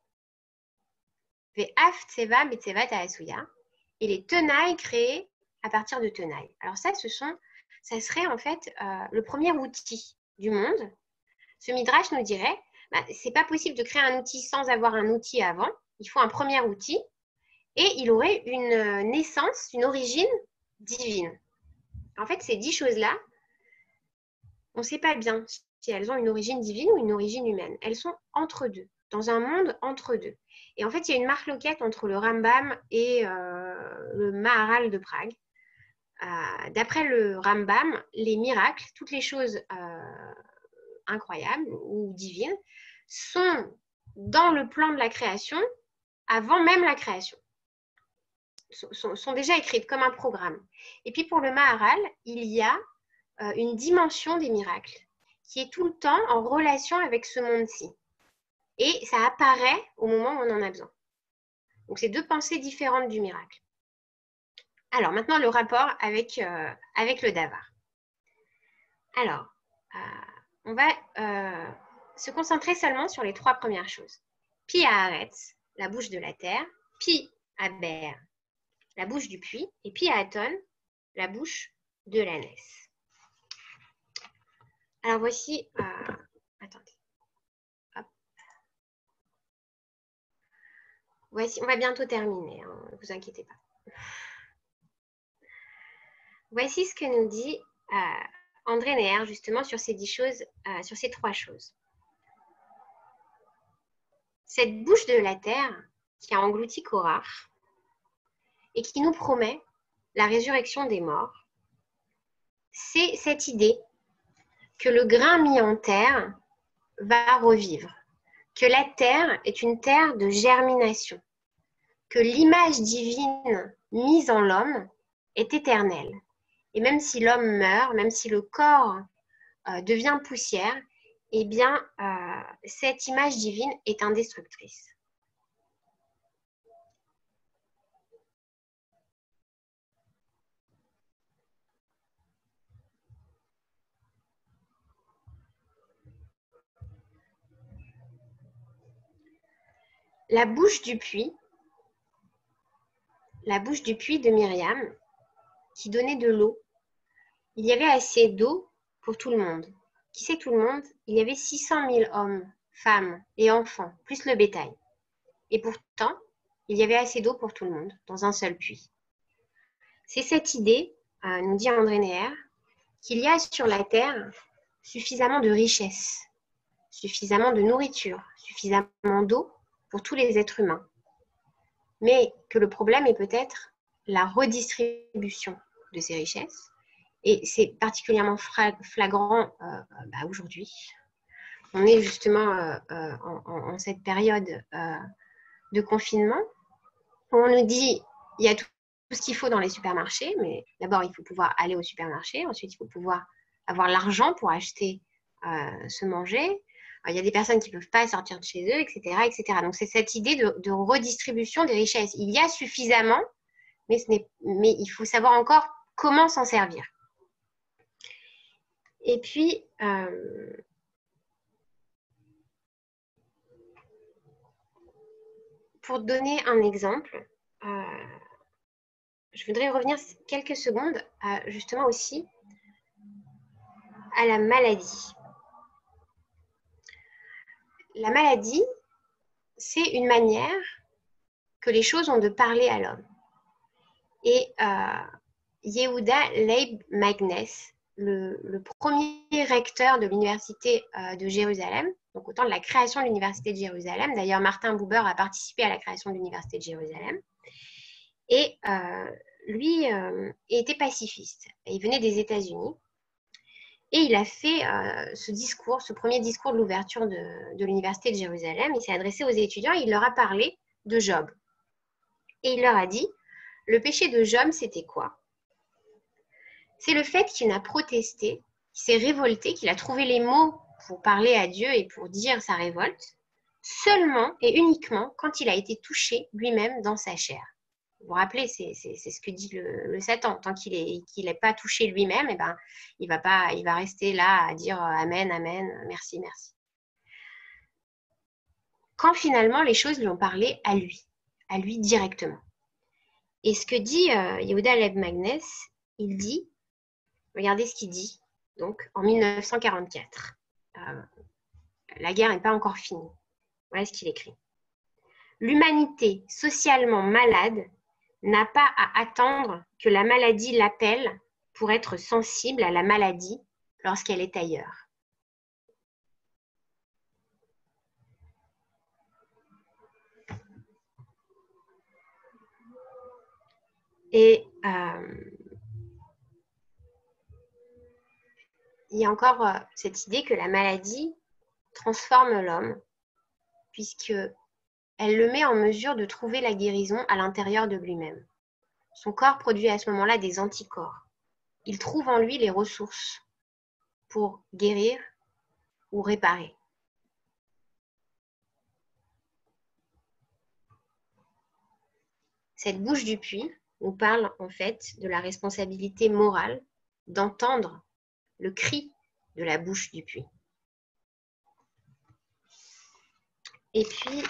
Ve'af tseva be'tseva ta'asuya. Et les tenailles créées à partir de tenailles. Alors ça serait en fait le premier outil du monde. Ce Midrash nous dirait, c'est pas possible de créer un outil sans avoir un outil avant. Il faut un premier outil et il aurait une naissance, une origine divine. En fait, ces 10 choses-là, on ne sait pas bien si elles ont une origine divine ou une origine humaine. Elles sont entre deux, dans un monde entre deux. Et en fait, il y a une marloquette entre le Rambam et le Maharal de Prague. D'après le Rambam, les miracles, toutes les choses incroyables ou divines, sont dans le plan de la création avant même la création. Sont déjà écrites comme un programme. Et puis pour le Maharal, il y a une dimension des miracles qui est tout le temps en relation avec ce monde-ci. Et ça apparaît au moment où on en a besoin. Donc c'est 2 pensées différentes du miracle. Alors maintenant le rapport avec le davar. Alors, on va se concentrer seulement sur les 3 premières choses. Pi Haaretz, la bouche de la terre, Pi Aber, la bouche du puits, et Pi Haaton, la bouche de l'ânesse. Alors voici, attendez. Hop. Voici, on va bientôt terminer, hein, ne vous inquiétez pas. Voici ce que nous dit André Neher justement sur ces 10 choses, sur ces 3 choses. Cette bouche de la terre qui a englouti Korach et qui nous promet la résurrection des morts, c'est cette idée que le grain mis en terre va revivre, que la terre est une terre de germination, que l'image divine mise en l'homme est éternelle. Et même si l'homme meurt, même si le corps devient poussière, eh bien, cette image divine est indestructrice. La bouche du puits de Myriam, qui donnait de l'eau. Il y avait assez d'eau pour tout le monde. Qui c'est tout le monde? Il y avait 600 000 hommes, femmes et enfants, plus le bétail. Et pourtant, il y avait assez d'eau pour tout le monde, dans un seul puits. C'est cette idée, nous dit André Neher, qu'il y a sur la terre suffisamment de richesses, suffisamment de nourriture, suffisamment d'eau pour tous les êtres humains. Mais que le problème est peut-être la redistribution de ces richesses. Et c'est particulièrement flagrant aujourd'hui. On est justement en cette période de confinement où on nous dit il y a tout ce qu'il faut dans les supermarchés, mais d'abord il faut pouvoir aller au supermarché, ensuite il faut pouvoir avoir l'argent pour acheter se manger. Il y a des personnes qui ne peuvent pas sortir de chez eux, etc. etc. Donc c'est cette idée de redistribution des richesses. Il y a suffisamment, mais il faut savoir encore comment s'en servir. Et puis, pour donner un exemple, je voudrais revenir quelques secondes justement aussi à la maladie. La maladie, c'est une manière que les choses ont de parler à l'homme. Et Yehuda Leib Magnes, le premier recteur de l'université de Jérusalem, donc au temps de la création de l'université de Jérusalem, d'ailleurs Martin Buber a participé à la création de l'université de Jérusalem, et lui était pacifiste. Il venait des États-Unis. Et il a fait ce premier discours de l'ouverture de l'université de Jérusalem. Il s'est adressé aux étudiants et il leur a parlé de Job. Et il leur a dit, le péché de Job, c'était quoi? C'est le fait qu'il a protesté, qu'il s'est révolté, qu'il a trouvé les mots pour parler à Dieu et pour dire sa révolte, seulement et uniquement quand il a été touché lui-même dans sa chair. Vous vous rappelez, c'est ce que dit le Satan. Tant qu'il n'est pas touché lui-même, eh ben, il va rester là à dire Amen, Amen, merci, merci. Quand finalement les choses lui ont parlé à lui directement. Et ce que dit Yehuda Leib Magnes, il dit, regardez ce qu'il dit, donc en 1944. La guerre n'est pas encore finie. Voilà ce qu'il écrit. L'humanité socialement malade n'a pas à attendre que la maladie l'appelle pour être sensible à la maladie lorsqu'elle est ailleurs. Et il y a encore cette idée que la maladie transforme l'homme, puisqu'elle le met en mesure de trouver la guérison à l'intérieur de lui-même. Son corps produit à ce moment-là des anticorps. Il trouve en lui les ressources pour guérir ou réparer. Cette bouche du puits nous parle en fait de la responsabilité morale d'entendre le cri de la bouche du puits. Et puis,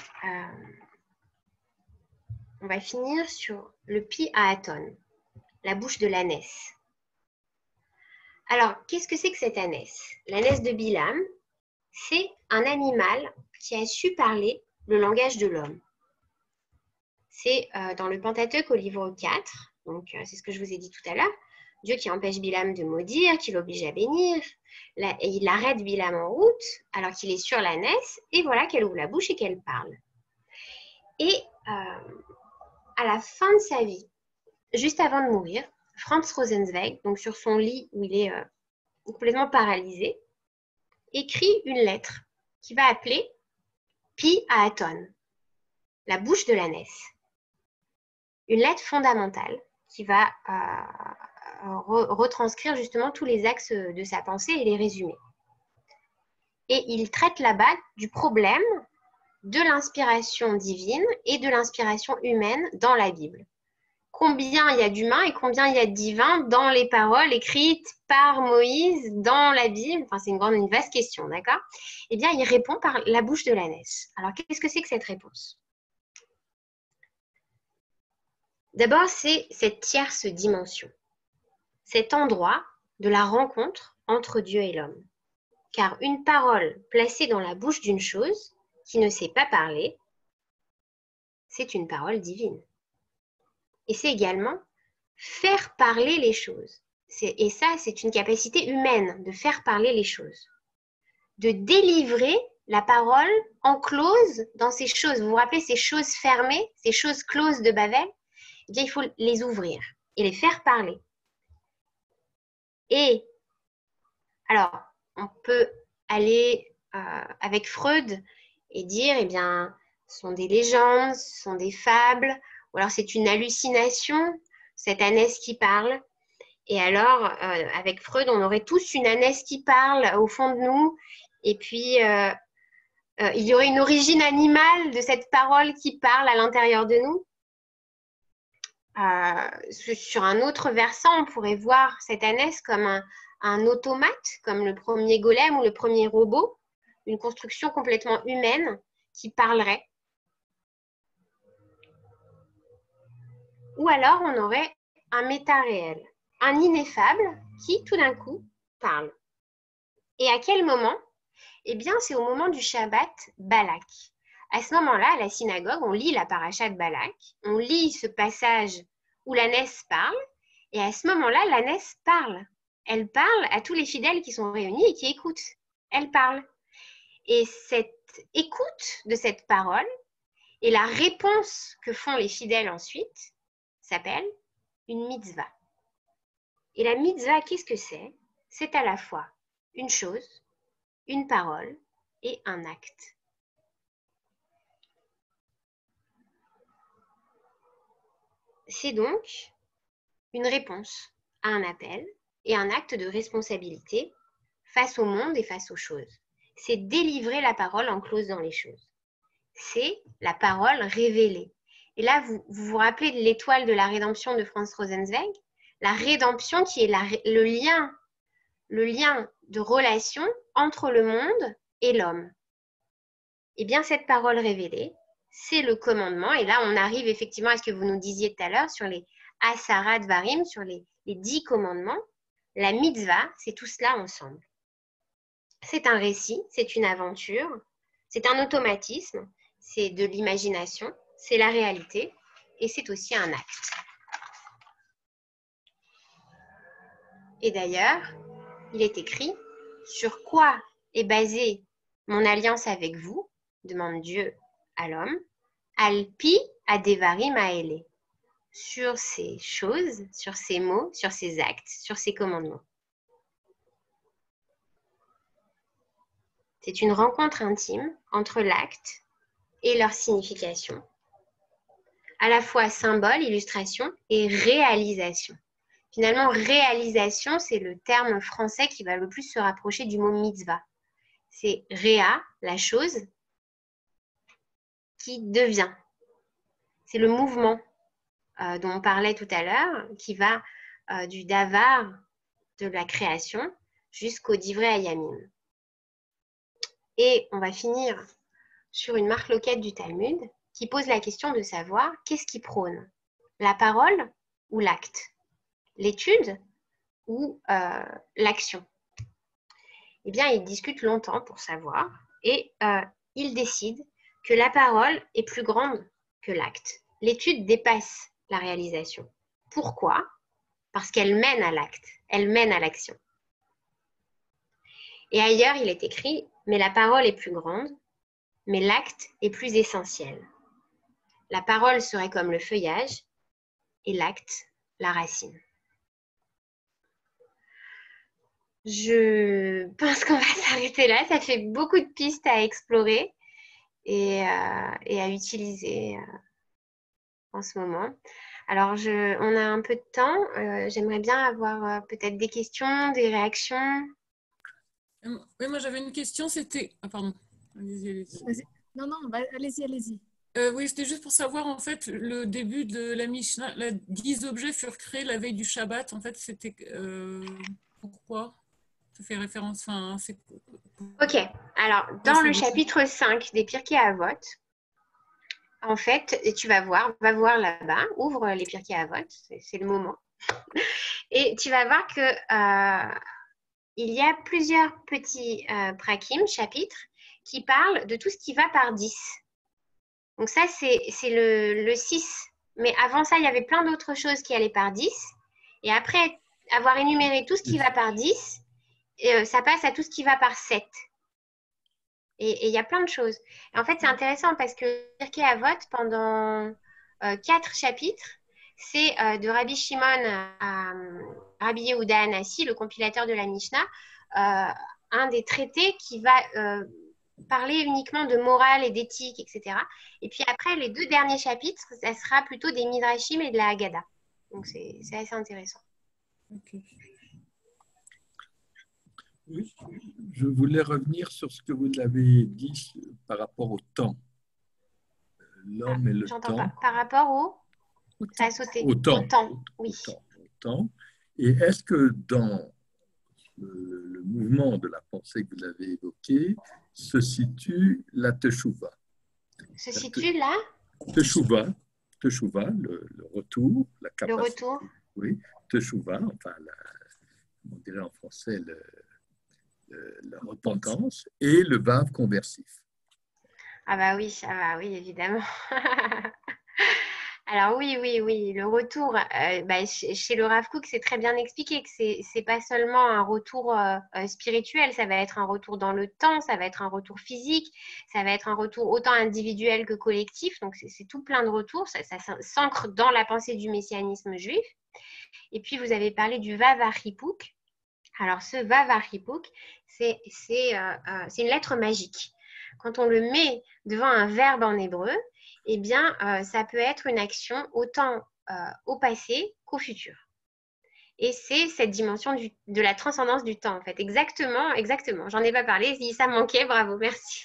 on va finir sur le pi haaton, la bouche de l'ânesse. Alors, qu'est-ce que c'est que cette ânesse? L'ânesse de Bilam, c'est un animal qui a su parler le langage de l'homme. C'est dans le Pentateuque au livre 4, donc c'est ce que je vous ai dit tout à l'heure, Dieu qui empêche Bilam de maudire, qui l'oblige à bénir, et il arrête Bilam en route alors qu'il est sur l'ânesse, et voilà qu'elle ouvre la bouche et qu'elle parle. Et à la fin de sa vie, juste avant de mourir, Franz Rosenzweig, donc sur son lit où il est complètement paralysé, écrit une lettre qui va appeler Pi haaton, la bouche de l'ânesse. Une lettre fondamentale qui va retranscrire justement tous les axes de sa pensée et les résumer. Et il traite là-bas du problème de l'inspiration divine et de l'inspiration humaine dans la Bible. Combien il y a d'humain et combien il y a de divin dans les paroles écrites par Moïse dans la Bible? Enfin, c'est une vaste question, d'accord? Eh bien, il répond par la bouche de l'ânesse. Alors, qu'est-ce que c'est que cette réponse? D'abord, c'est cette tierce dimension, cet endroit de la rencontre entre Dieu et l'homme. Car une parole placée dans la bouche d'une chose qui ne sait pas parler, c'est une parole divine. Et c'est également faire parler les choses. Et ça, c'est une capacité humaine de faire parler les choses. De délivrer la parole enclose dans ces choses. Vous vous rappelez ces choses fermées, ces choses closes de Babel? Eh bien, il faut les ouvrir et les faire parler. Et alors, on peut aller avec Freud et dire, eh bien, ce sont des légendes, ce sont des fables, ou alors c'est une hallucination, cette ânesse qui parle. Et alors, avec Freud, on aurait tous une ânesse qui parle au fond de nous, et puis il y aurait une origine animale de cette parole qui parle à l'intérieur de nous. Sur un autre versant, on pourrait voir cette ânesse comme un automate, comme le premier golem ou le premier robot, une construction complètement humaine qui parlerait. Ou alors, on aurait un méta-réel, un ineffable qui, tout d'un coup, parle. Et à quel moment? Eh bien, c'est au moment du Shabbat Balak. À ce moment-là, à la synagogue, on lit la paracha de Balak, on lit ce passage où l'ânesse parle, et à ce moment-là, l'ânesse parle. Elle parle à tous les fidèles qui sont réunis et qui écoutent. Elle parle. Et cette écoute de cette parole et la réponse que font les fidèles ensuite s'appelle une mitzvah. Et la mitzvah, qu'est-ce que c'est? C'est à la fois une chose, une parole et un acte. C'est donc une réponse à un appel et un acte de responsabilité face au monde et face aux choses. C'est délivrer la parole enclose dans les choses. C'est la parole révélée. Et là, vous vous rappelez de l'étoile de la rédemption de Franz Rosenzweig? La rédemption qui est le lien de relation entre le monde et l'homme. Eh bien, cette parole révélée, c'est le commandement. Et là, on arrive effectivement à ce que vous nous disiez tout à l'heure sur les Asara Dvarim, sur les 10 commandements. La mitzvah, c'est tout cela ensemble. C'est un récit, c'est une aventure, c'est un automatisme, c'est de l'imagination, c'est la réalité et c'est aussi un acte. Et d'ailleurs, il est écrit « Sur quoi est basée mon alliance avec vous ?» demande Dieu à l'homme. « Alpi adevarim aele » sur ces choses, sur ces mots, sur ces actes, sur ces commandements. C'est une rencontre intime entre l'acte et leur signification. À la fois symbole, illustration et réalisation. Finalement, réalisation, c'est le terme français qui va le plus se rapprocher du mot mitzvah. C'est réa, la chose, qui devient. C'est le mouvement dont on parlait tout à l'heure, qui va du davar de la création jusqu'au divrei hayamim. Et on va finir sur une marque loquette du Talmud qui pose la question de savoir qu'est-ce qui prône, la parole ou l'acte, l'étude ou l'action. Eh bien, ils discutent longtemps pour savoir et ils décident que la parole est plus grande que l'acte. L'étude dépasse la réalisation. Pourquoi? Parce qu'elle mène à l'acte, elle mène à l'action. Et ailleurs, il est écrit, mais la parole est plus grande, mais l'acte est plus essentiel. La parole serait comme le feuillage et l'acte, la racine. Je pense qu'on va s'arrêter là. Ça fait beaucoup de pistes à explorer et à utiliser en ce moment. Alors, on a un peu de temps. J'aimerais bien avoir peut-être des questions, des réactions. Oui, moi j'avais une question, c'était... Ah, pardon. Allez-y. Non, allez-y. Oui, c'était juste pour savoir, en fait, le début de la Mishnah, 10 objets furent créés la veille du Shabbat. En fait, c'était... pourquoi? Ça fait référence... Enfin, c'est... Ok, alors, dans le chapitre 5 des Pirkei Avot, en fait, tu va voir là-bas, ouvre les Pirkei Avot, c'est le moment. Et tu vas voir que il y a plusieurs petits prakim, chapitres, qui parlent de tout ce qui va par 10. Donc ça, c'est le 6. Mais avant ça, il y avait plein d'autres choses qui allaient par 10. Et après avoir énuméré tout ce qui va par 10, ça passe à tout ce qui va par 7. Et il y a plein de choses. Et en fait, c'est intéressant parce que Pirkei Avot, pendant 4 chapitres, c'est de Rabbi Shimon à Rabbi Yehuda Hanassi, le compilateur de la Mishnah, un des traités qui va parler uniquement de morale et d'éthique, etc. Et puis après, les 2 derniers chapitres, ça sera plutôt des Midrashim et de la Haggadah. Donc, c'est assez intéressant. Okay. Oui, je voulais revenir sur ce que vous avez dit par rapport au temps. L'homme et le J'entends temps. pas. Par rapport au... Ça a sauté. Au temps. Oui. Au temps. Et est-ce que dans le mouvement de la pensée que vous avez évoqué se situe la teshuva? Se situe là? Teshuva, le retour, la capacité. Le retour. Oui, teshuva, enfin, on dirait en français la repentance et le vav conversif. Ah bah oui, évidemment. Alors oui, le retour, chez le Rav Kook, c'est très bien expliqué que c'est pas seulement un retour spirituel, ça va être un retour dans le temps, ça va être un retour physique, ça va être un retour autant individuel que collectif, donc c'est tout plein de retours, ça s'ancre dans la pensée du messianisme juif. Et puis vous avez parlé du Vav HaChipuk. Alors ce Vav HaChipuk, c'est une lettre magique. Quand on le met devant un verbe en hébreu, eh bien, ça peut être une action autant au passé qu'au futur. Et c'est cette dimension de la transcendance du temps, en fait. Exactement. J'en ai pas parlé, ça manquait, bravo, merci.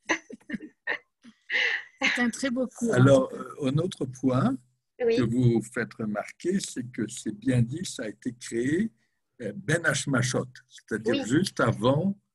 C'est un très beau cours. Alors, un autre point Oui. que vous faites remarquer, c'est que c'est bien dit, ça a été créé Ben Hashmashot, c'est-à-dire juste avant